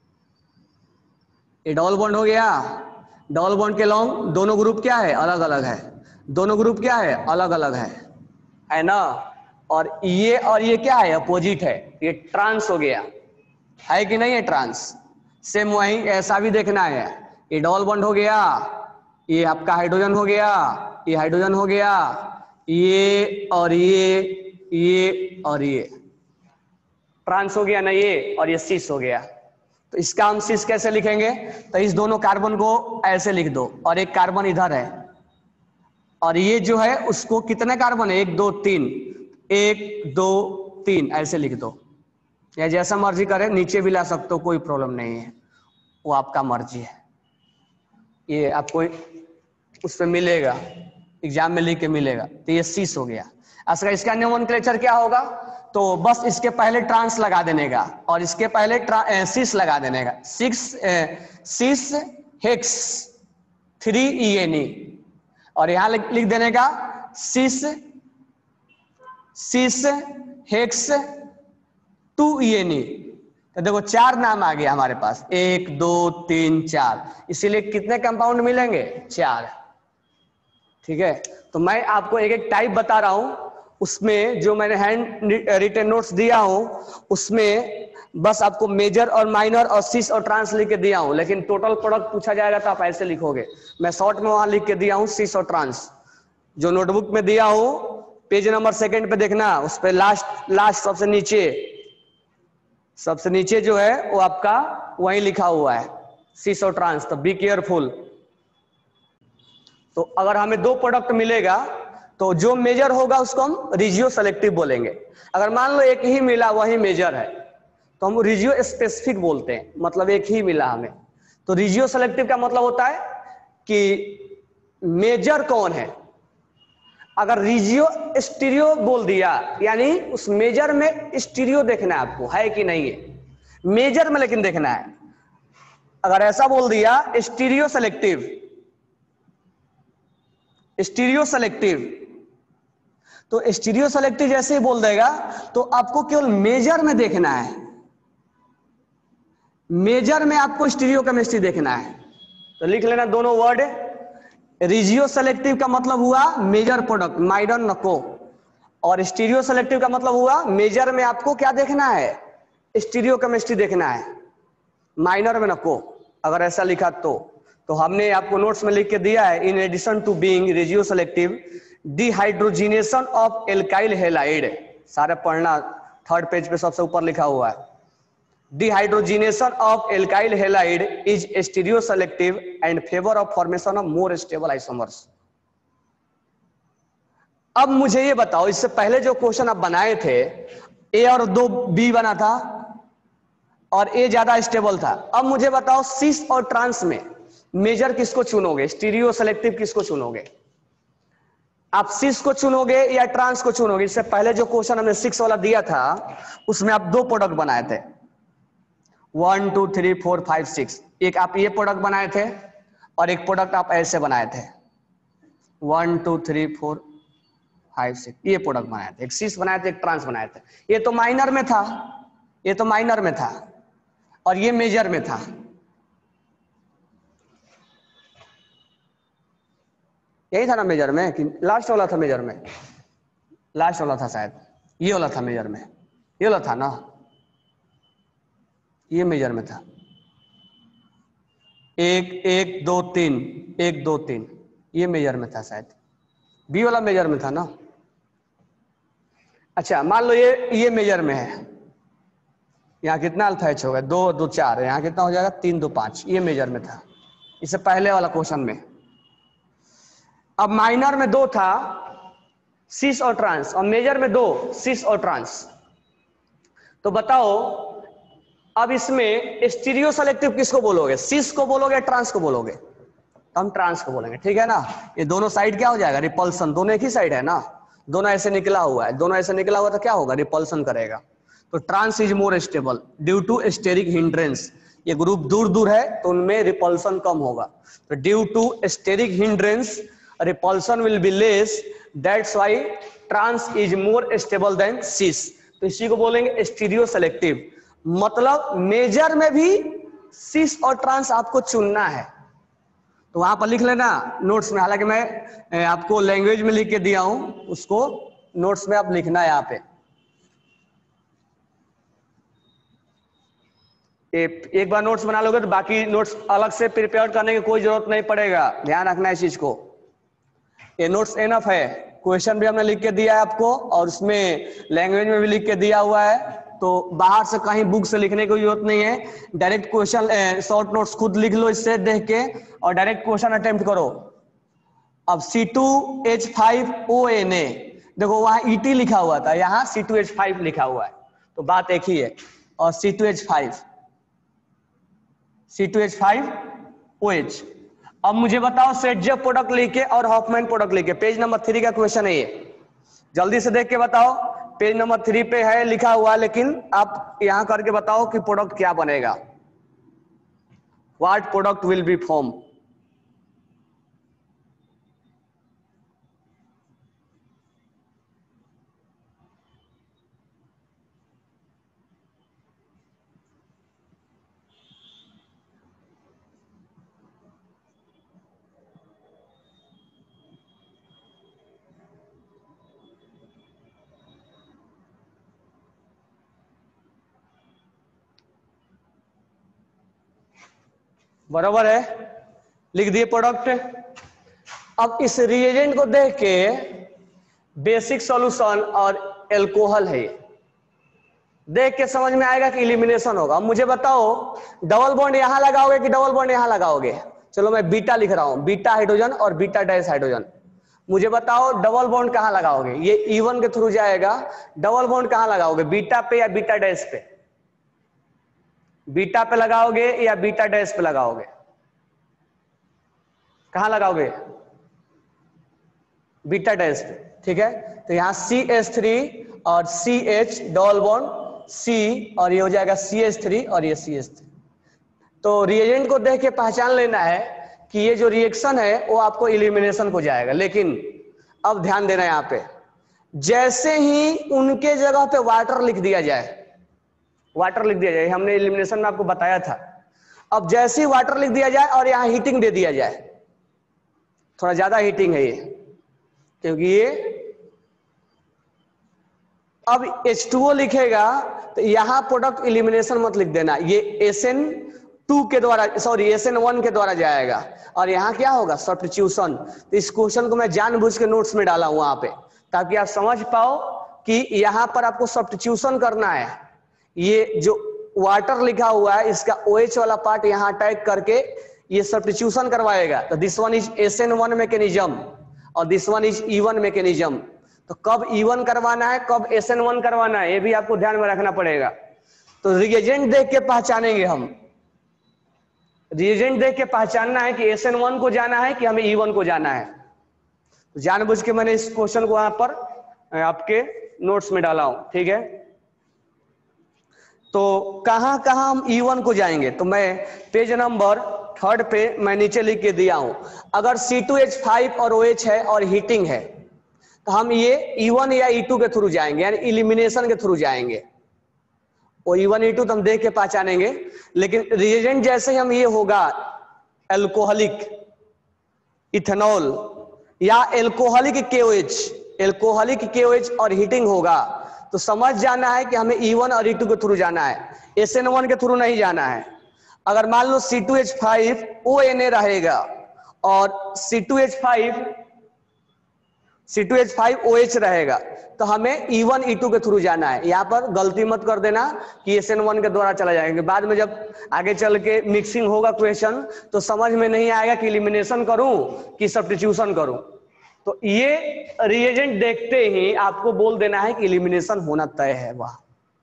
ये डबल बॉन्ड हो गया, डबल बॉन्ड के लॉन्ग दोनों ग्रुप क्या है, अलग अलग है, दोनों ग्रुप क्या है, अलग अलग है, है ना। और ये और ये क्या है, अपोजिट है, ये ट्रांस हो गया, है कि नहीं है ट्रांस। सेम वही ऐसा भी देखना है, ये डबल बॉन्ड हो गया, ये आपका हाइड्रोजन हो गया, ये हाइड्रोजन हो गया, ये और ये, ये और ये ट्रांस हो गया ना, ये और ये सिस हो गया। तो इसका हम सिस कैसे लिखेंगे, तो इस दोनों कार्बन को ऐसे लिख दो, और एक कार्बन इधर है, और ये जो है उसको कितने कार्बन है, एक दो तीन, एक दो तीन ऐसे लिख दो, या जैसा मर्जी करे, नीचे भी ला सकते हो, कोई प्रॉब्लम नहीं है, वो आपका मर्जी है। ये आपको उस पर मिलेगा, एग्जाम में लिख के मिलेगा। तो ये सिस हो गया। अच्छा, इसका नोमेनक्लेचर क्या होगा, तो बस इसके पहले ट्रांस लगा देने का और इसके पहले सिस लगा देने का, six cis hex three E N E, और यहां लिख देने का cis cis hex two E N E. तो देखो चार नाम आ गया हमारे पास, एक दो तीन चार, इसीलिए कितने कंपाउंड मिलेंगे, चार, ठीक है। तो मैं आपको एक एक टाइप बता रहा हूं, उसमें जो मैंने हैंड रिटन नोट्स दिया हूं उसमें बस आपको मेजर और माइनर और सिस और ट्रांस लिख के दिया हूं, लेकिन टोटल प्रोडक्ट पूछा जाएगा तो आप ऐसे लिखोगे। मैं शॉर्ट में वहां लिख के दिया हूं सिस और ट्रांस, जो नोटबुक में दिया हूं पेज नंबर सेकंड पे देखना, उस पे लास्ट लास्ट सबसे नीचे सबसे नीचे जो है वो आपका वहीं लिखा हुआ है सिस और ट्रांस, तो बी केयरफुल। तो अगर हमें दो प्रोडक्ट मिलेगा तो जो मेजर होगा उसको हम रिजियो सेलेक्टिव बोलेंगे। अगर मान लो एक ही मिला वही मेजर है तो हम रिजियो स्पेसिफिक बोलते हैं, मतलब एक ही मिला हमें। तो रिजियो सेलेक्टिव का मतलब होता है कि मेजर कौन है। अगर रिजियो स्टीरियो बोल दिया यानी उस मेजर में स्टीरियो देखना है आपको है कि नहीं है, मेजर में लेकिन देखना है। अगर ऐसा बोल दिया स्टीरियो सेलेक्टिव, स्टीरियो सेलेक्टिव, तो स्टीरियो सेलेक्टिव जैसे ही बोल देगा तो आपको केवल मेजर में देखना है, मेजर में आपको स्टीरियो केमिस्ट्री देखना है। तो लिख लेना दोनों वर्ड। रिजियो सेलेक्टिव का मतलब हुआ मेजर प्रोडक्ट माइडन नको, और स्टीरियो सेलेक्टिव का मतलब हुआ मेजर में आपको क्या देखना है, स्टीरियो केमिस्ट्री देखना है, माइनर में नको। अगर ऐसा लिखा तो तो हमने आपको नोट्स में लिख के दिया है, in addition to being regioselective dehydrogenation of alkyl halide, सारे पढ़ना, थर्ड पेज पे सबसे ऊपर लिखा हुआ है। Dehydrogenation of alkyl halide is stereoselective and favour of formation of more stable isomers. अब मुझे ये बताओ, इससे पहले जो क्वेश्चन आप बनाए थे ए और दो बी बना था और ए ज्यादा स्टेबल था। अब मुझे बताओ सिस और ट्रांस में मेजर किसको चुनोगे, स्टीरियो सेलेक्टिव किसको चुनोगे? आप सिस को चुनोगे या ट्रांस को चुनोगे? इससे पहले जो क्वेश्चन हमने सिक्स वाला दिया था उसमें आप दो प्रोडक्ट बनाए थे, one two three four five six. एक आप ये प्रोडक्ट बनाए थे और एक प्रोडक्ट आप ऐसे बनाए थे, one two three four five six, ये प्रोडक्ट बनाए थे। एक सिस बनाए थे, एक ट्रांस बनाए थे। ये तो माइनर में था, ये तो माइनर में था और ये मेजर में था। यही था ना मेजर में, कि लास्ट वाला था मेजर में? लास्ट वाला था शायद, ये वाला था मेजर में, ये वाला था ना, ये मेजर में था। एक एक दो तीन, एक दो तीन, ये मेजर में था शायद, बी वाला मेजर में था ना। अच्छा मान लो ये ये मेजर में है, यहाँ कितना अल्फा एच होगा, दो दो चार, यहाँ कितना हो जाएगा, तीन दो पांच, ये मेजर में था इससे पहले वाला क्वेश्चन में। अब माइनर में दो था सिस और ट्रांस, और मेजर में दो सिस और ट्रांस। तो बताओ अब इसमें स्टीरियो सेलेक्टिव किसको बोलोगे, सिस को बोलोगे ट्रांस को बोलोगे? तो हम ट्रांस को बोलेंगे, ठीक है ना। ये दोनों साइड क्या हो जाएगा, रिपल्सन, दोनों एक ही साइड है ना, दोनों ऐसे निकला हुआ है, दोनों ऐसे निकला हुआ तो क्या होगा, रिपल्सन करेगा। तो trans is more stable due to steric hindrance, ये ग्रुप दूर दूर है तो उनमें रिपल्सन कम होगा। तो due to steric hindrance repulsion will be less, that's why trans is more stable than cis. तो इसी को बोलेंगे स्टीरियो सेलेक्टिव। मतलब मेजर में भी सिस और ट्रांस आपको चुनना है। तो वहां पर लिख लेना नोट्स में, हालांकि मैं आपको लैंग्वेज में लिख के दिया हूं, उसको नोट्स में आप लिखना है यहाँ पे। एक बार नोट्स बना लोगे तो बाकी नोट्स अलग से प्रिपेयर करने की कोई जरूरत नहीं पड़ेगा, ध्यान रखना इस चीज को। ये नोट्स एनफ है, क्वेश्चन भी हमने लिख के दिया है आपको और उसमें लैंग्वेज में भी लिख के दिया हुआ है। तो बाहर से कहीं बुक से लिखने की जरूरत नहीं है, डायरेक्ट क्वेश्चन शॉर्ट नोट्स खुद लिख लो इससे देख के और डायरेक्ट क्वेश्चन अटेम्प्ट करो। अब C two H five O N A, देखो वहां ई टी लिखा हुआ था, यहाँ सी टू एच फाइव लिखा हुआ है, तो बात एक ही है। और C two H five, C two H five O H. अब मुझे बताओ सेटजेव प्रोडक्ट लिखे और हॉफमैन प्रोडक्ट लिखे, पेज नंबर थ्री का क्वेश्चन है ये, जल्दी से देख के बताओ। पेज नंबर थ्री पे है लिखा हुआ, लेकिन आप यहां करके बताओ कि प्रोडक्ट क्या बनेगा, what product will be form. बराबर है, लिख दिए प्रोडक्ट। अब इस रिएजेंट को देख के बेसिक सॉल्यूशन और एल्कोहल है, देख के समझ में आएगा कि इलिमिनेशन होगा। अब मुझे बताओ डबल बॉन्ड यहां लगाओगे कि डबल बॉन्ड यहां लगाओगे? चलो मैं बीटा लिख रहा हूं, बीटा हाइड्रोजन और बीटा डैश हाइड्रोजन। मुझे बताओ डबल बॉन्ड कहां लगाओगे? ये ई वन के थ्रू जाएगा। डबल बॉन्ड कहां लगाओगे, बीटा पे या बीटा डैश पे? बीटा पे लगाओगे या बीटा डैश पे लगाओगे? कहां लगाओगे? बीटा डैश पे। ठीक है, तो यहां सी एच थ्री और C H double bond C और ये हो जाएगा सी एच थ्री और ये सी एच थ्री। तो रिएजेंट को देख के पहचान लेना है कि ये जो रिएक्शन है वो आपको इलिमिनेशन को जाएगा। लेकिन अब ध्यान देना यहां पे, जैसे ही उनके जगह पे वाटर लिख दिया जाए, वाटर लिख दिया जाए, हमने इलिमिनेशन में आपको बताया था। अब जैसे ही वाटर लिख दिया जाए और यहां हीटिंग दे दिया जाए, थोड़ा ज्यादा हीटिंग है ये, क्योंकि ये अब एच टू ओ लिखेगा तो यहां प्रोडक्ट इलिमिनेशन मत लिख देना, ये एस एन टू के द्वारा, सॉरी एस एन वन के द्वारा जाएगा और यहां क्या होगा, सब्स्टिट्यूशन। तो इस क्वेश्चन को मैं जानबूझ के नोट्स में डाला हूं वहां पे, ताकि आप समझ पाओ कि यहां पर आपको सब्स्टिट्यूशन करना है। ये जो वाटर लिखा हुआ है इसका OH वाला पार्ट यहां अटैक करके ये सब्स्टिट्यूशन करवाएगा। तो this one is S N one mechanism और this one is E one mechanism. तो कब ई वन करवाना है, कब एस एन वन करवाना है, ये भी आपको ध्यान में रखना पड़ेगा। तो रिएजेंट देख के पहचानेंगे हम, रिएजेंट देख के पहचानना है कि एस एन वन को जाना है कि हमें ई वन को जाना है। तो जानबूझ के मैंने इस क्वेश्चन को वहां पर आपके नोट्स में डाला हूं। ठीक है, तो कहां कहां हम ई वन को जाएंगे, तो मैं पेज नंबर थर्ड पे मैं नीचे लिख के दिया हूं। अगर सी टू एच फाइव और OH है और हीटिंग है तो हम ये ई वन या ई टू के थ्रू जाएंगे, यानी इलिमिनेशन के थ्रू जाएंगे। और ई वन ई टू तो हम देख के पहचानेंगे, लेकिन रिएजेंट जैसे ही हम ये होगा एल्कोहलिक इथेनॉल या एल्कोहलिक केओएच, एल्कोहलिक केओएच और हीटिंग होगा, तो समझ जाना है कि हमें ई वन और ई टू के थ्रू जाना है, एस एन वन के थ्रू नहीं जाना है। अगर मान लो C two H five O N A रहेगा और C two H five C two H five O H रहेगा, तो हमें ई वन ई टू के थ्रू जाना है। यहां पर गलती मत कर देना कि एस एन वन के द्वारा चला जाएगा। बाद में जब आगे चल के मिक्सिंग होगा क्वेश्चन तो समझ में नहीं आएगा कि इलिमिनेशन करूं कि सब्स्टिट्यूशन करूं। तो ये रिएजेंट देखते ही आपको बोल देना है कि इलिमिनेशन होना तय है। वह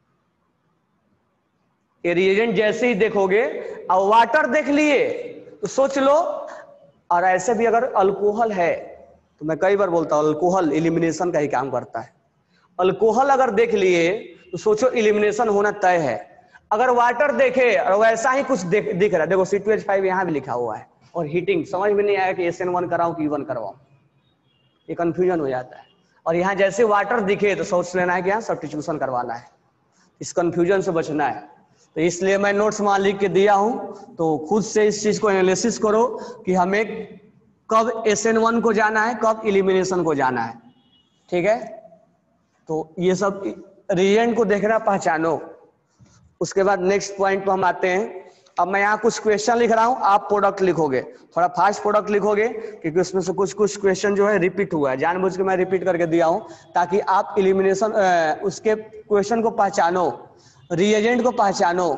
ये रिएजेंट जैसे ही देखोगे, अब वाटर देख लिए तो सोच लो, और ऐसे भी अगर अल्कोहल है तो मैं कई बार बोलता हूं अल्कोहल इलिमिनेशन का ही काम करता है। अल्कोहल अगर देख लिए तो सोचो इलिमिनेशन होना तय है। अगर वाटर देखे और वैसा ही कुछ दिख दिख रहा है, देखो सी टू एच फाइव यहां भी लिखा हुआ है और हीटिंग, समझ में नहीं आया कि एस एन वन कराऊं कि ई वन करवाऊं, ये कंफ्यूजन हो जाता है। और यहां जैसे वाटर दिखे तो सोच लेना है कि यहां सब्स्टिट्यूशन करवाना है, इस कंफ्यूजन से बचना है। तो इसलिए मैं नोट्स वहां लिख के दिया हूं, तो खुद से इस चीज को एनालिसिस करो कि हमें कब एस एन वन को जाना है, कब इलिमिनेशन को जाना है। ठीक है, तो ये सब रिएजेंट को देखना पहचानो। उसके बाद नेक्स्ट पॉइंट पर हम आते हैं। अब मैं यहाँ कुछ क्वेश्चन लिख रहा हूं, आप प्रोडक्ट लिखोगे, थोड़ा फास्ट प्रोडक्ट लिखोगे क्योंकि उसमें से कुछ कुछ क्वेश्चन जो है रिपीट हुआ है, जानबूझ के मैं रिपीट करके दिया हूं ताकि आप इलिमिनेशन उसके क्वेश्चन को पहचानो, रिएजेंट को पहचानो।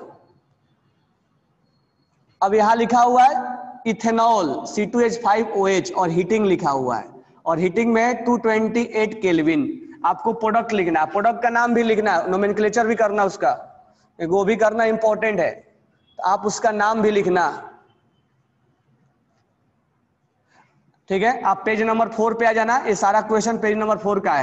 अब यहां लिखा हुआ है ethanol C two H five O H और हीटिंग लिखा हुआ है, और हीटिंग में टू ट्वेंटी एट केल्विन। आपको प्रोडक्ट लिखना है, प्रोडक्ट का नाम भी लिखना है, नोमेनक्लेचर भी करना उसका, वो भी करना इंपॉर्टेंट है। तो आप उसका नाम भी लिखना। ठीक है, आप पेज नंबर फोर पे आ जाना, ये सारा क्वेश्चन पेज नंबर फोर का है।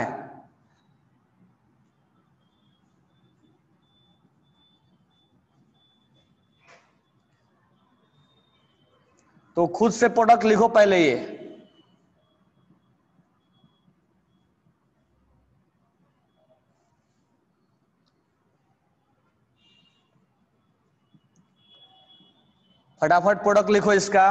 तो खुद से प्रोडक्ट लिखो पहले ये। फटाफट प्रोडक्ट लिखो इसका।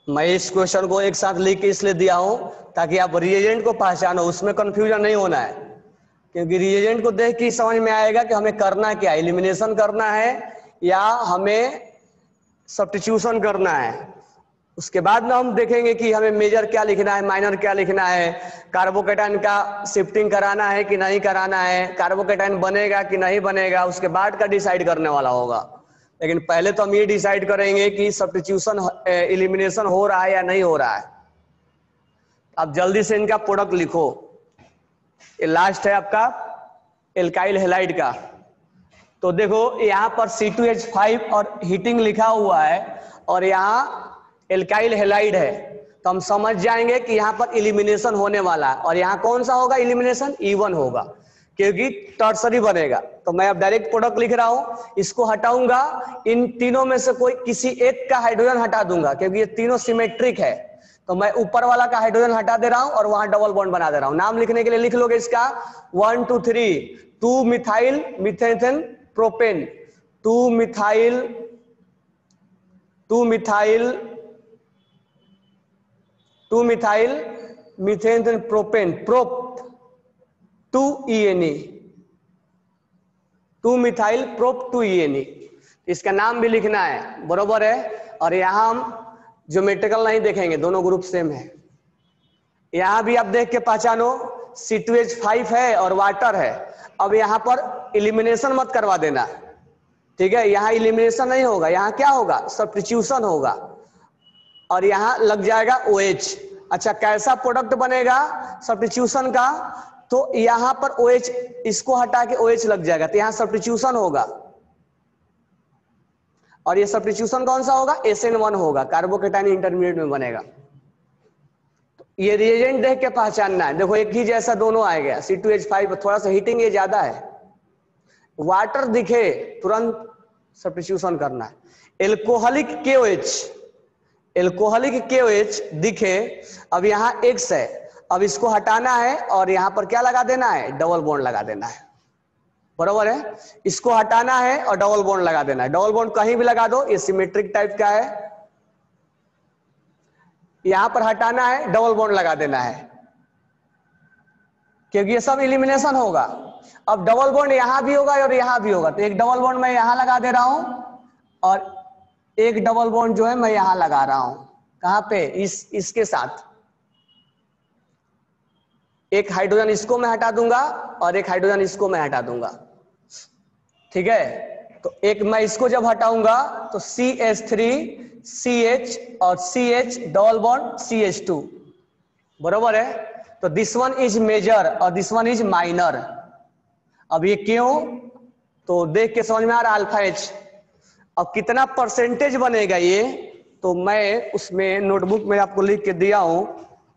मैं इस क्वेश्चन को एक साथ लिख के इसलिए दिया हूं ताकि आप रिएजेंट को पहचानो, उसमें कंफ्यूजन नहीं होना है, क्योंकि रिएजेंट को देख के समझ में आएगा कि हमें करना क्या, एलिमिनेशन करना है या हमें सब्स्टिट्यूशन करना है। उसके बाद में हम देखेंगे कि हमें मेजर क्या लिखना है, माइनर क्या लिखना है, कार्बोकेटाइन का शिफ्टिंग कराना है कि नहीं कराना है, कार्बोकेटाइन बनेगा कि नहीं बनेगा, उसके बाद का डिसाइड करने वाला होगा। लेकिन पहले तो हम ये डिसाइड करेंगे कि सब्स्टिट्यूशन एलिमिनेशन हो रहा है या नहीं हो रहा है। अब जल्दी से इनका प्रोडक्ट लिखो। ये लास्ट है आपका एल्काइल हैलाइड का। तो देखो यहाँ पर सी टू एच फाइव और हीटिंग लिखा हुआ है और यहाँ एल्काइल हैलाइड है, तो हम समझ जाएंगे कि यहाँ पर एलिमिनेशन होने वाला है। और यहाँ कौन सा होगा एलिमिनेशन, इवन होगा, क्योंकि टर्सरी बनेगा। तो मैं अब डायरेक्ट प्रोडक्ट लिख रहा हूं, इसको हटाऊंगा, इन तीनों में से कोई किसी एक का हाइड्रोजन हटा दूंगा, क्योंकि ये तीनों सिमेट्रिक है। तो मैं ऊपर वाला का हाइड्रोजन हटा दे रहा हूं और वहां डबल बॉन्ड बना दे रहा हूं। नाम लिखने के लिए लिख लोगे इसका one two three, two methyl methane propane, two methyl two methyl two methyl methane propane, prop two E N A, two methyl prop two E N A, इसका नाम भी लिखना है, बरोबर है। और यहां हम ज्योमेट्रिकल नहीं देखेंगे, दोनों ग्रुप सेम है। यहां भी आप देख के पहचानो सी टू एच फाइव है और वाटर है। अब यहां पर एलिमिनेशन मत करवा देना, ठीक है, यहां एलिमिनेशन नहीं होगा, यहां क्या होगा, सब्स्टिट्यूशन होगा और यहां लग जाएगा ओ एच। अच्छा, कैसा प्रोडक्ट बनेगा सब्स्टिट्यूशन का, तो यहां पर OH, इसको हटा के OH लग जाएगा, तो यहां सब्स्टिट्यूशन होगा। और ये सब्स्टिट्यूशन कौन सा होगा, एस एन वन होगा, कार्बोकेटाइन इंटरमीडिएट में बनेगा। तो ये रिएजेंट देख के पहचानना है। देखो एक ही जैसा दोनों आ गया, सी टू एच फाइव, थोड़ा सा हीटिंग ये ज्यादा है। वाटर दिखे तुरंत सब्स्टिट्यूशन करना है। एल्कोहलिक के ओ एच, एल्कोहलिक के ओ एच दिखे, अब यहां एक्स है, अब इसको हटाना है और यहां पर क्या लगा देना है, डबल बॉन्ड लगा देना है, बरोबर है। इसको हटाना है और डबल बॉन्ड लगा देना है। डबल बॉन्ड कहीं भी लगा दो, ये सिमेट्रिक टाइप का है। यहां पर हटाना है, डबल बॉन्ड लगा देना है, क्योंकि ये सब एलिमिनेशन होगा। अब डबल बॉन्ड यहां भी होगा और यहां भी होगा, तो एक डबल बॉन्ड मैं यहां लगा दे रहा हूं और एक डबल बॉन्ड जो है मैं यहां लगा रहा हूं, कहां पे, इस इसके साथ। एक हाइड्रोजन इसको मैं हटा दूंगा और एक हाइड्रोजन इसको मैं हटा दूंगा, ठीक है। तो एक मैं इसको जब हटाऊंगा तो C H three C H और C H double bond C H two, बरोबर है। तो दिस वन इज मेजर और दिस वन इज माइनर। अब ये क्यों, तो देख के समझ में आ रहा, अल्फा एच। अब कितना परसेंटेज बनेगा ये, तो मैं उसमें नोटबुक में आपको लिख के दिया हूं।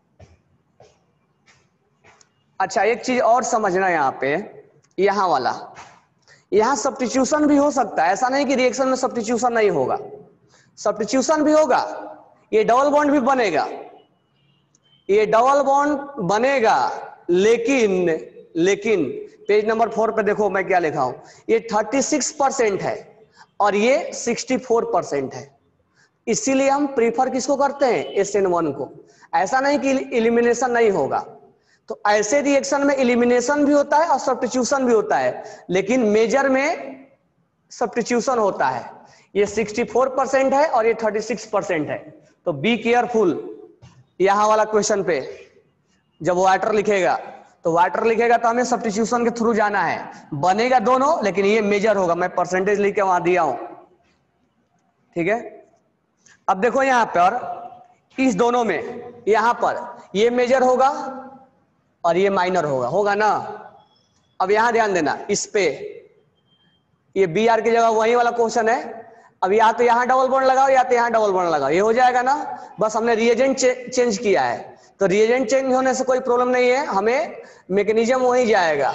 अच्छा, एक चीज और समझना, यहाँ पे यहां वाला, यहां सब्स्टिट्यूशन भी हो सकता है, ऐसा नहीं कि रिएक्शन में सब्स्टिट्यूशन नहीं होगा, सब्स्टिट्यूशन भी होगा। ये डबल बॉन्ड भी बनेगा, ये डबल बॉन्ड बनेगा, लेकिन लेकिन पेज नंबर फोर पे देखो मैं क्या लिखा हूं, ये छत्तीस परसेंट है और ये चौंसठ परसेंट है। इसीलिए हम प्रीफर किसको करते हैं, एस एन वन को। ऐसा नहीं कि एलिमिनेशन नहीं होगा, तो ऐसे रिएक्शन में एलिमिनेशन भी होता है और सब्स्टिट्यूशन भी होता है, लेकिन मेजर में सब्स्टिट्यूशन होता है। ये चौंसठ परसेंट है और ये छत्तीस परसेंट है। तो बी केयरफुल यहां वाला क्वेश्चन पे, जब वाटर लिखेगा तो वाटर लिखेगा तो हमें सब्स्टिट्यूशन के थ्रू जाना है, बनेगा दोनों, लेकिन ये मेजर होगा। मैं परसेंटेज लिख के वहां दिया हूं, ठीक है। अब देखो यहां पर इस दोनों में, यहां पर ये मेजर होगा और ये माइनर होगा, होगा ना। अब यहां ध्यान देना, इस पे ये बी आर की जगह वही वाला क्वेश्चन है। अब या तो यहां डबल बॉन्ड लगाओ या तो यहां डबल बॉन्ड लगाओ, ये हो जाएगा ना। बस हमने रिएजेंट चे, चेंज किया है, तो रिएजेंट चेंज होने से कोई प्रॉब्लम नहीं है, हमें मैकेनिज्म वही जाएगा,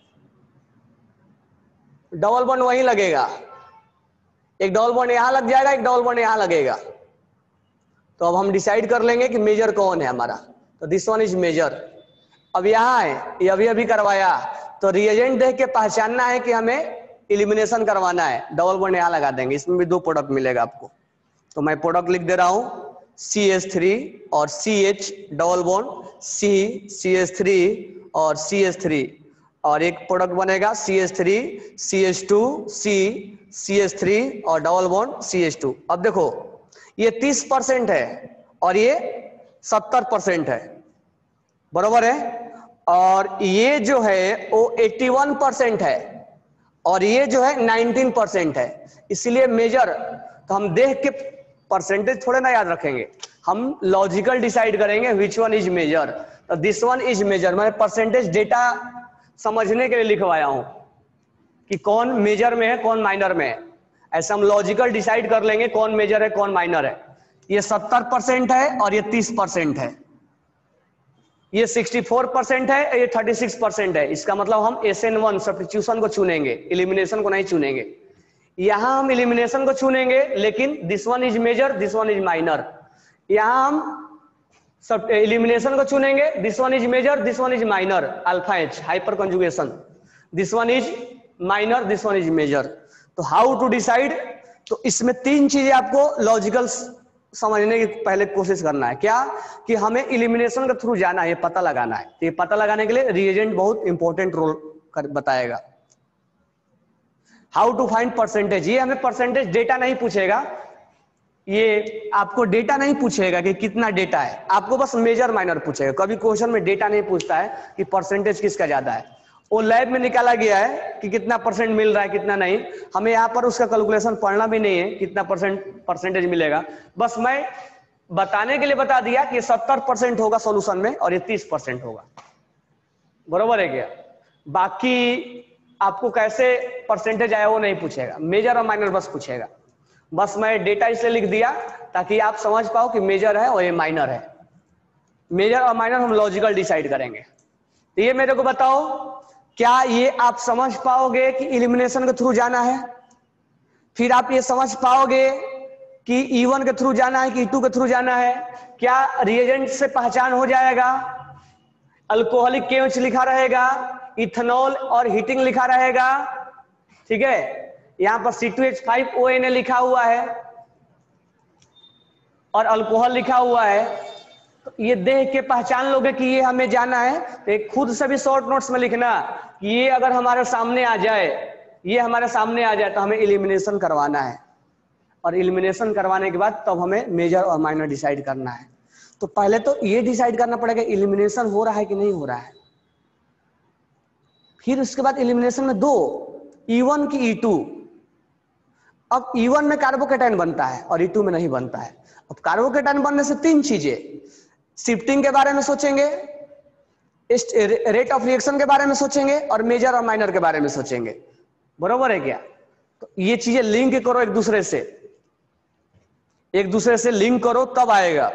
डबल बॉन्ड वही लगेगा। एक डबल बॉन्ड यहां लग जाएगा, एक डबल बॉन्ड यहां लगेगा। तो अब हम डिसाइड कर लेंगे कि मेजर कौन है हमारा, तो दिस वन इज मेजर। अब यहां है, ये अभी अभी करवाया, तो रिएजेंट देख के पहचानना है कि हमें एलिमिनेशन करवाना है, डबल बॉन्ड यहां लगा देंगे, इसमें भी दो प्रोडक्ट मिलेगा आपको। तो मैं प्रोडक्ट लिख दे रहा हूं, सी एच थ्री और C H double bond C, C H three और सी एच थ्री, और एक प्रोडक्ट बनेगा C H three, C H two, C, C H three और double bond C H two. अब देखो ये तीस परसेंट है और ये सत्तर परसेंट है, बरोबर है। और ये जो है वो इक्यासी परसेंट है और ये जो है नाइनटीन परसेंट है। इसलिए मेजर तो हम देख के परसेंटेज थोड़े ना याद रखेंगे, हम लॉजिकल डिसाइड करेंगे विच वन इज मेजर। तो दिस वन इज मेजर, मैंने परसेंटेज डेटा समझने के लिए लिखवाया हूं कि कौन मेजर में है कौन माइनर में है। ऐसा हम लॉजिकल डिसाइड कर लेंगे कौन मेजर है कौन माइनर है। ये सत्तर परसेंट है और ये तीस परसेंट है, ये चौंसठ परसेंट है, ये छत्तीस परसेंट है। इसका मतलब हम एस एन वन सब्स्टिट्यूशन को चुनेंगे, इलिमिनेशन को नहीं चुनेंगे। यहां हम इलिमिनेशन को चुनेंगे, लेकिन this one is major this one is minor. यहां हम सब इलिमिनेशन को चुनेंगे, this one is major this one is minor, alpha H hyper conjugation, this one is minor this one is major. तो हाउ टू डिसाइड, तो इसमें तीन चीजें आपको लॉजिकल समझने की पहले कोशिश करना है। क्या कि हमें इलिमिनेशन के थ्रू जाना है, ये पता लगाना है। तो ये पता लगाने के लिए रिएजेंट बहुत इंपॉर्टेंट रोल कर बताएगा। हाउ टू फाइंड परसेंटेज, ये हमें परसेंटेज डेटा नहीं पूछेगा, ये आपको डेटा नहीं पूछेगा कि कितना डेटा है, आपको बस मेजर माइनर पूछेगा। कभी क्वेश्चन में डेटा नहीं पूछता है कि परसेंटेज किसका ज्यादा है, वो लैब में निकाला गया है कि कितना परसेंट मिल रहा है कितना नहीं। हमें यहाँ पर उसका कैलकुलेशन पढ़ना भी नहीं है कितना परसेंट परसेंटेज मिलेगा, बस मैं बताने के लिए बता दिया कि सत्तर परसेंट होगा सॉल्यूशन में और ये तीस परसेंट होगा, बरोबर है क्या। बाकी आपको कैसे परसेंटेज आया वो नहीं पूछेगा, मेजर और माइनर बस पूछेगा। बस मैं डेटा इसलिए लिख दिया ताकि आप समझ पाओ कि मेजर है और ये माइनर है। मेजर और माइनर हम लॉजिकल डिसाइड करेंगे। तो ये मेरे को बताओ, क्या ये आप समझ पाओगे कि इलिमिनेशन के थ्रू जाना है? फिर आप ये समझ पाओगे कि ई वन के थ्रू जाना है कि ई टू के थ्रू जाना है? क्या रिएजेंट से पहचान हो जाएगा? अल्कोहलिक केएच लिखा रहेगा, इथेनॉल और हीटिंग लिखा रहेगा, ठीक है। यहां पर C two H five O N A लिखा हुआ है और अल्कोहल लिखा हुआ है। तो ये देख के पहचान लोगे कि ये हमें जाना है। तो एक खुद से भी शॉर्ट नोट्स में लिखना कि ये अगर हमारे सामने आ जाए, ये हमारे सामने आ जाए तो हमें इलिमिनेशन करवाना है, और इलिमिनेशन करवाने के बाद तब हमें मेजर और माइनर डिसाइड करना है। तो पहले तो ये डिसाइड करना पड़ेगा इलिमिनेशन हो रहा है कि नहीं हो रहा है। फिर उसके बाद इलिमिनेशन में दो, ई वन की ई टू। अब ई वन में कार्बोकेटाइन बनता है और ई टू में नहीं बनता है। अब कार्बोकेटाइन बनने से तीन चीजें, शिफ्टिंग के बारे में सोचेंगे, रेट ऑफ रिएक्शन के बारे में सोचेंगे और मेजर और माइनर के बारे में सोचेंगे, बरोबर है क्या। तो ये चीजें लिंक करो एक दूसरे से, एक दूसरे से लिंक करो तब आएगा।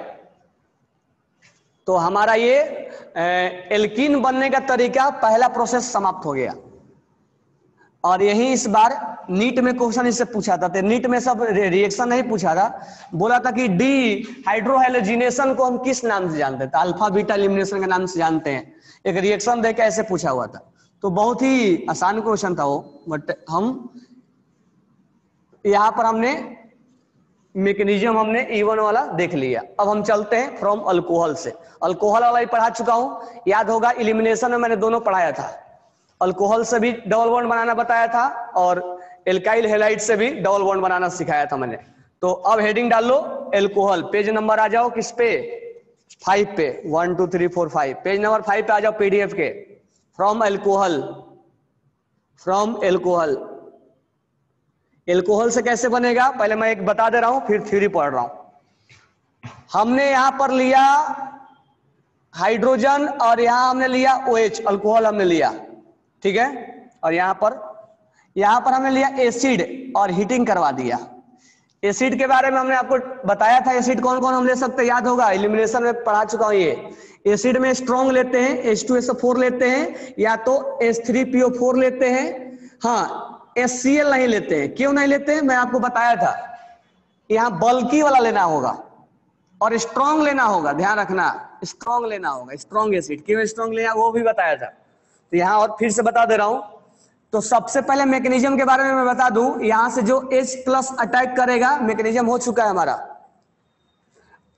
तो हमारा ये एल्कीन बनने का तरीका पहला प्रोसेस समाप्त हो गया। और यही इस बार नीट में क्वेश्चन इससे पूछा था। तो नीट में सब रिएक्शन नहीं पूछा था, बोला था कि डी हाइड्रोहाइलोजिनेशन को हम किस नाम से जानते हैं? तो अल्फा बीटा एलिमिनेशन के नाम से जानते हैं। एक रिएक्शन देके ऐसे पूछा हुआ था, तो बहुत ही आसान क्वेश्चन था वो। बट हम यहां पर हमने मैकेनिज्म हमने ई वन वाला देख लिया। अब हम चलते हैं फ्रॉम अल्कोहल से। अल्कोहल वाला ही पढ़ा चुका हूं, याद होगा इलिमिनेशन में मैंने दोनों पढ़ाया था। अल्कोहल से भी डबल बॉन्ड बनाना बताया था और एल्काइल हैलाइड से भी डबल बॉन्ड बनाना सिखाया था मैंने। तो अब हेडिंग डाल लो एल्कोहल। पेज नंबर आ जाओ किस पे? फाइव पे। One two three four five, page number five पे आ जाओ पीडीएफ के। From alcohol, from alcohol. Alcohol से कैसे बनेगा पहले मैं एक बता दे रहा हूं, फिर थ्योरी पढ़ रहा हूं। हमने यहां पर लिया हाइड्रोजन और यहां हमने लिया ओएच, अल्कोहल हमने लिया, ठीक है। और यहां पर यहां पर हमने लिया एसिड और हीटिंग करवा दिया। एसिड के बारे में हमने आपको बताया था, एसिड कौन कौन हम ले सकते हैं, याद होगा, इलिमिनेशन में पढ़ा चुका हूं। ये एसिड में स्ट्रॉन्ग लेते हैं, H two S O four लेते हैं, या तो H three P O four लेते हैं। हाँ, एच सी एल नहीं लेते हैं। क्यों नहीं लेते हैं मैं आपको बताया था। यहां बल्कि वाला लेना होगा और स्ट्रॉन्ग लेना होगा, ध्यान रखना, स्ट्रॉन्ग लेना होगा, स्ट्रॉन्ग एसिड। क्यों स्ट्रॉन्ग लेना वो भी बताया था। तो यहां और फिर से बता दे रहा हूं। तो सबसे पहले मैकेनिज्म के बारे में मैं बता दूं, यहां से जो H प्लस अटैक करेगा, मैकेनिज्म हो चुका है हमारा।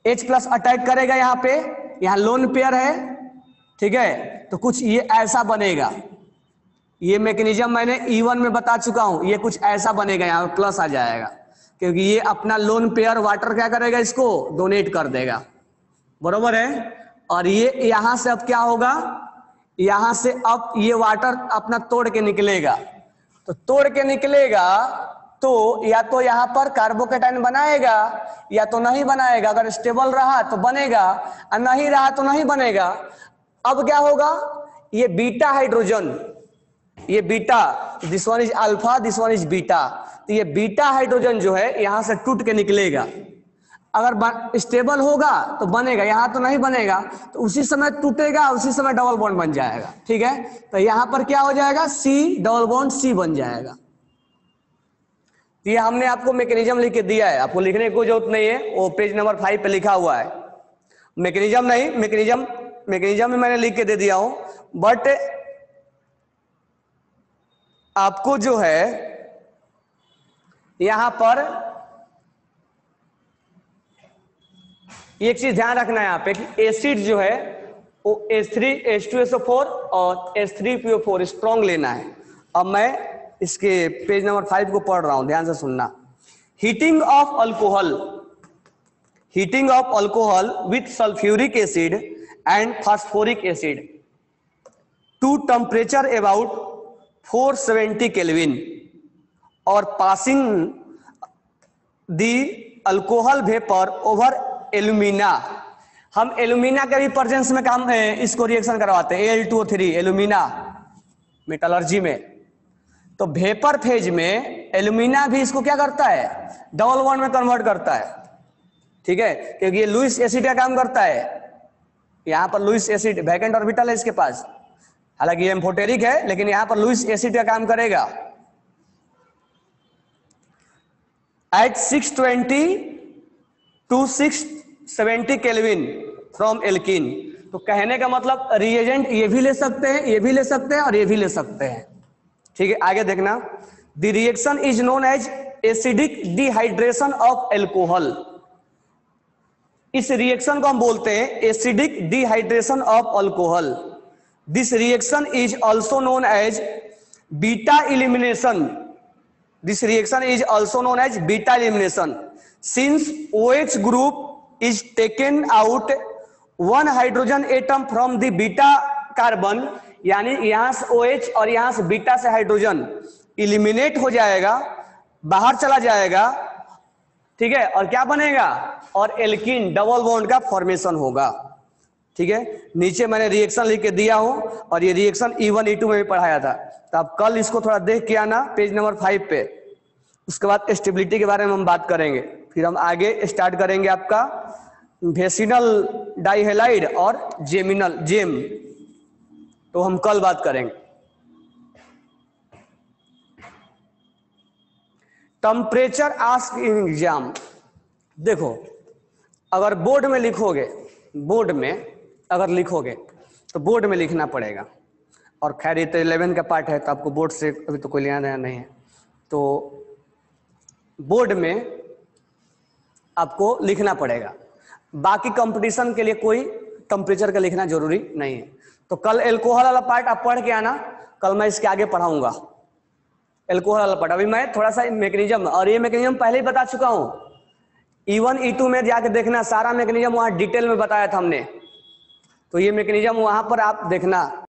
H प्लस अटैक करेगा यहाँ पे, यहाँ लोन पेयर है, ठीक है, तो कुछ ये ऐसा बनेगा। ये मैकेनिज्म मैंने ई वन में बता चुका हूं, ये कुछ ऐसा बनेगा, यहाँ पे प्लस आ जाएगा क्योंकि ये अपना लोन पेयर वाटर क्या करेगा, इसको डोनेट कर देगा, बरोबर है। और ये यहां से अब क्या होगा, यहां से अब ये वाटर अपना तोड़ के निकलेगा, तो तोड़ के निकलेगा तो या तो यहां पर कार्बोकेटाइन बनाएगा या तो नहीं बनाएगा। अगर स्टेबल रहा तो बनेगा और नहीं रहा तो नहीं बनेगा। अब क्या होगा, ये बीटा हाइड्रोजन, ये beta, this one is alpha, this one is beta, तो ये बीटा हाइड्रोजन जो है यहां से टूट के निकलेगा। अगर स्टेबल होगा तो बनेगा, यहां तो नहीं बनेगा, तो उसी समय टूटेगा, उसी समय डबल बॉन्ड बन जाएगा, ठीक है। तो यहां पर क्या हो जाएगा, सी डबल बॉन्ड सी बन जाएगा। ये हमने आपको मैकेनिज्म लिख के दिया है, आपको लिखने की कोई जरूरत नहीं है, वो पेज नंबर फाइव पे लिखा हुआ है। मैकेनिज्म नहीं, मैकेनिज्म मैकेनिज्म में मैंने लिख के दे दिया हूं, बट आपको जो है यहां पर एक चीज ध्यान रखना है यहाँ पे कि एसिड जो है वो H three H two S O four और H three P O four strong लेना है। अब मैं इसके पेज नंबर फाइव को पढ़ रहा हूं, ध्यान से सुनना। Heating of alcohol, heating of alcohol with sulphuric acid and phosphoric acid to temperature about four seventy kelvin और passing the alcohol vapour over alumina. हम एल्यूमिना के भी प्रेजेंस में काम है, इसको रिएक्शन करवाते हैं, A L two O three alumina metallurgy में। तो वेपर फेज में एल्यूमिना भी इसको क्या करता है, डबल बॉन्ड में कन्वर्ट करता है, ठीक है, क्योंकि ये लुईस एसिड का काम करता है। यहां पर लुईस एसिड वैकेंट ऑर्बिटल है इसके पास, हालांकि ये एम्फोटेरिक है, लेकिन यहां पर लुईस एसिड का काम करेगा। At six twenty to six seventy kelvin from alkene. तो कहने का मतलब रिएजेंट ये भी ले सकते हैं, ये भी ले सकते हैं और ये भी ले सकते हैं, ठीक है। आगे देखना, the reaction is known as acidic dehydration of alcohol. इस रिएक्शन को हम बोलते हैं acidic dehydration of alcohol. This reaction is also known as beta elimination. This reaction is also known as beta elimination since OH group is taken out one hydrogen atom from the beta carbon, यानी यहां से OH और यहां से beta से hydrogen eliminate हो जाएगा, बाहर चला जाएगा, ठीक है, और क्या बनेगा, और एल्कीन डबल बॉन्ड का फॉर्मेशन होगा, ठीक है। नीचे मैंने रिएक्शन लिख के दिया हूं और ये reaction E one E two में भी पढ़ाया था, तो आप कल इसको थोड़ा देख के आना पेज नंबर फाइव पे। उसके बाद स्टेबिलिटी के बारे में हम बात करेंगे, फिर हम आगे स्टार्ट करेंगे आपका वेसिनल डाइहेलाइड और जेमिनल जेम, तो हम कल बात करेंगे। टेम्परेचर आस्क इन एग्जाम, देखो अगर बोर्ड में लिखोगे, बोर्ड में अगर लिखोगे तो बोर्ड में लिखना पड़ेगा, और खैर ये तो इलेवन का पार्ट है तो आपको बोर्ड से अभी तो कोई लेना देना नहीं है, तो बोर्ड में आपको लिखना पड़ेगा। बाकी कंपटीशन के लिए कोई टेम्परेचर का लिखना जरूरी नहीं है। तो कल एल्कोहल वाला पार्ट आप पढ़ के आना, कल मैं इसके आगे पढ़ाऊंगा एल्कोहल वाला पार्ट। अभी मैं थोड़ा सा मैकेनिज्म, और ये मैकेनिज्म पहले ही बता चुका हूं, ई वन ई टू में जाके देखना, सारा मैकेनिज्म वहां डिटेल में बताया था हमने, तो ये मैकेनिज्म वहां पर आप देखना।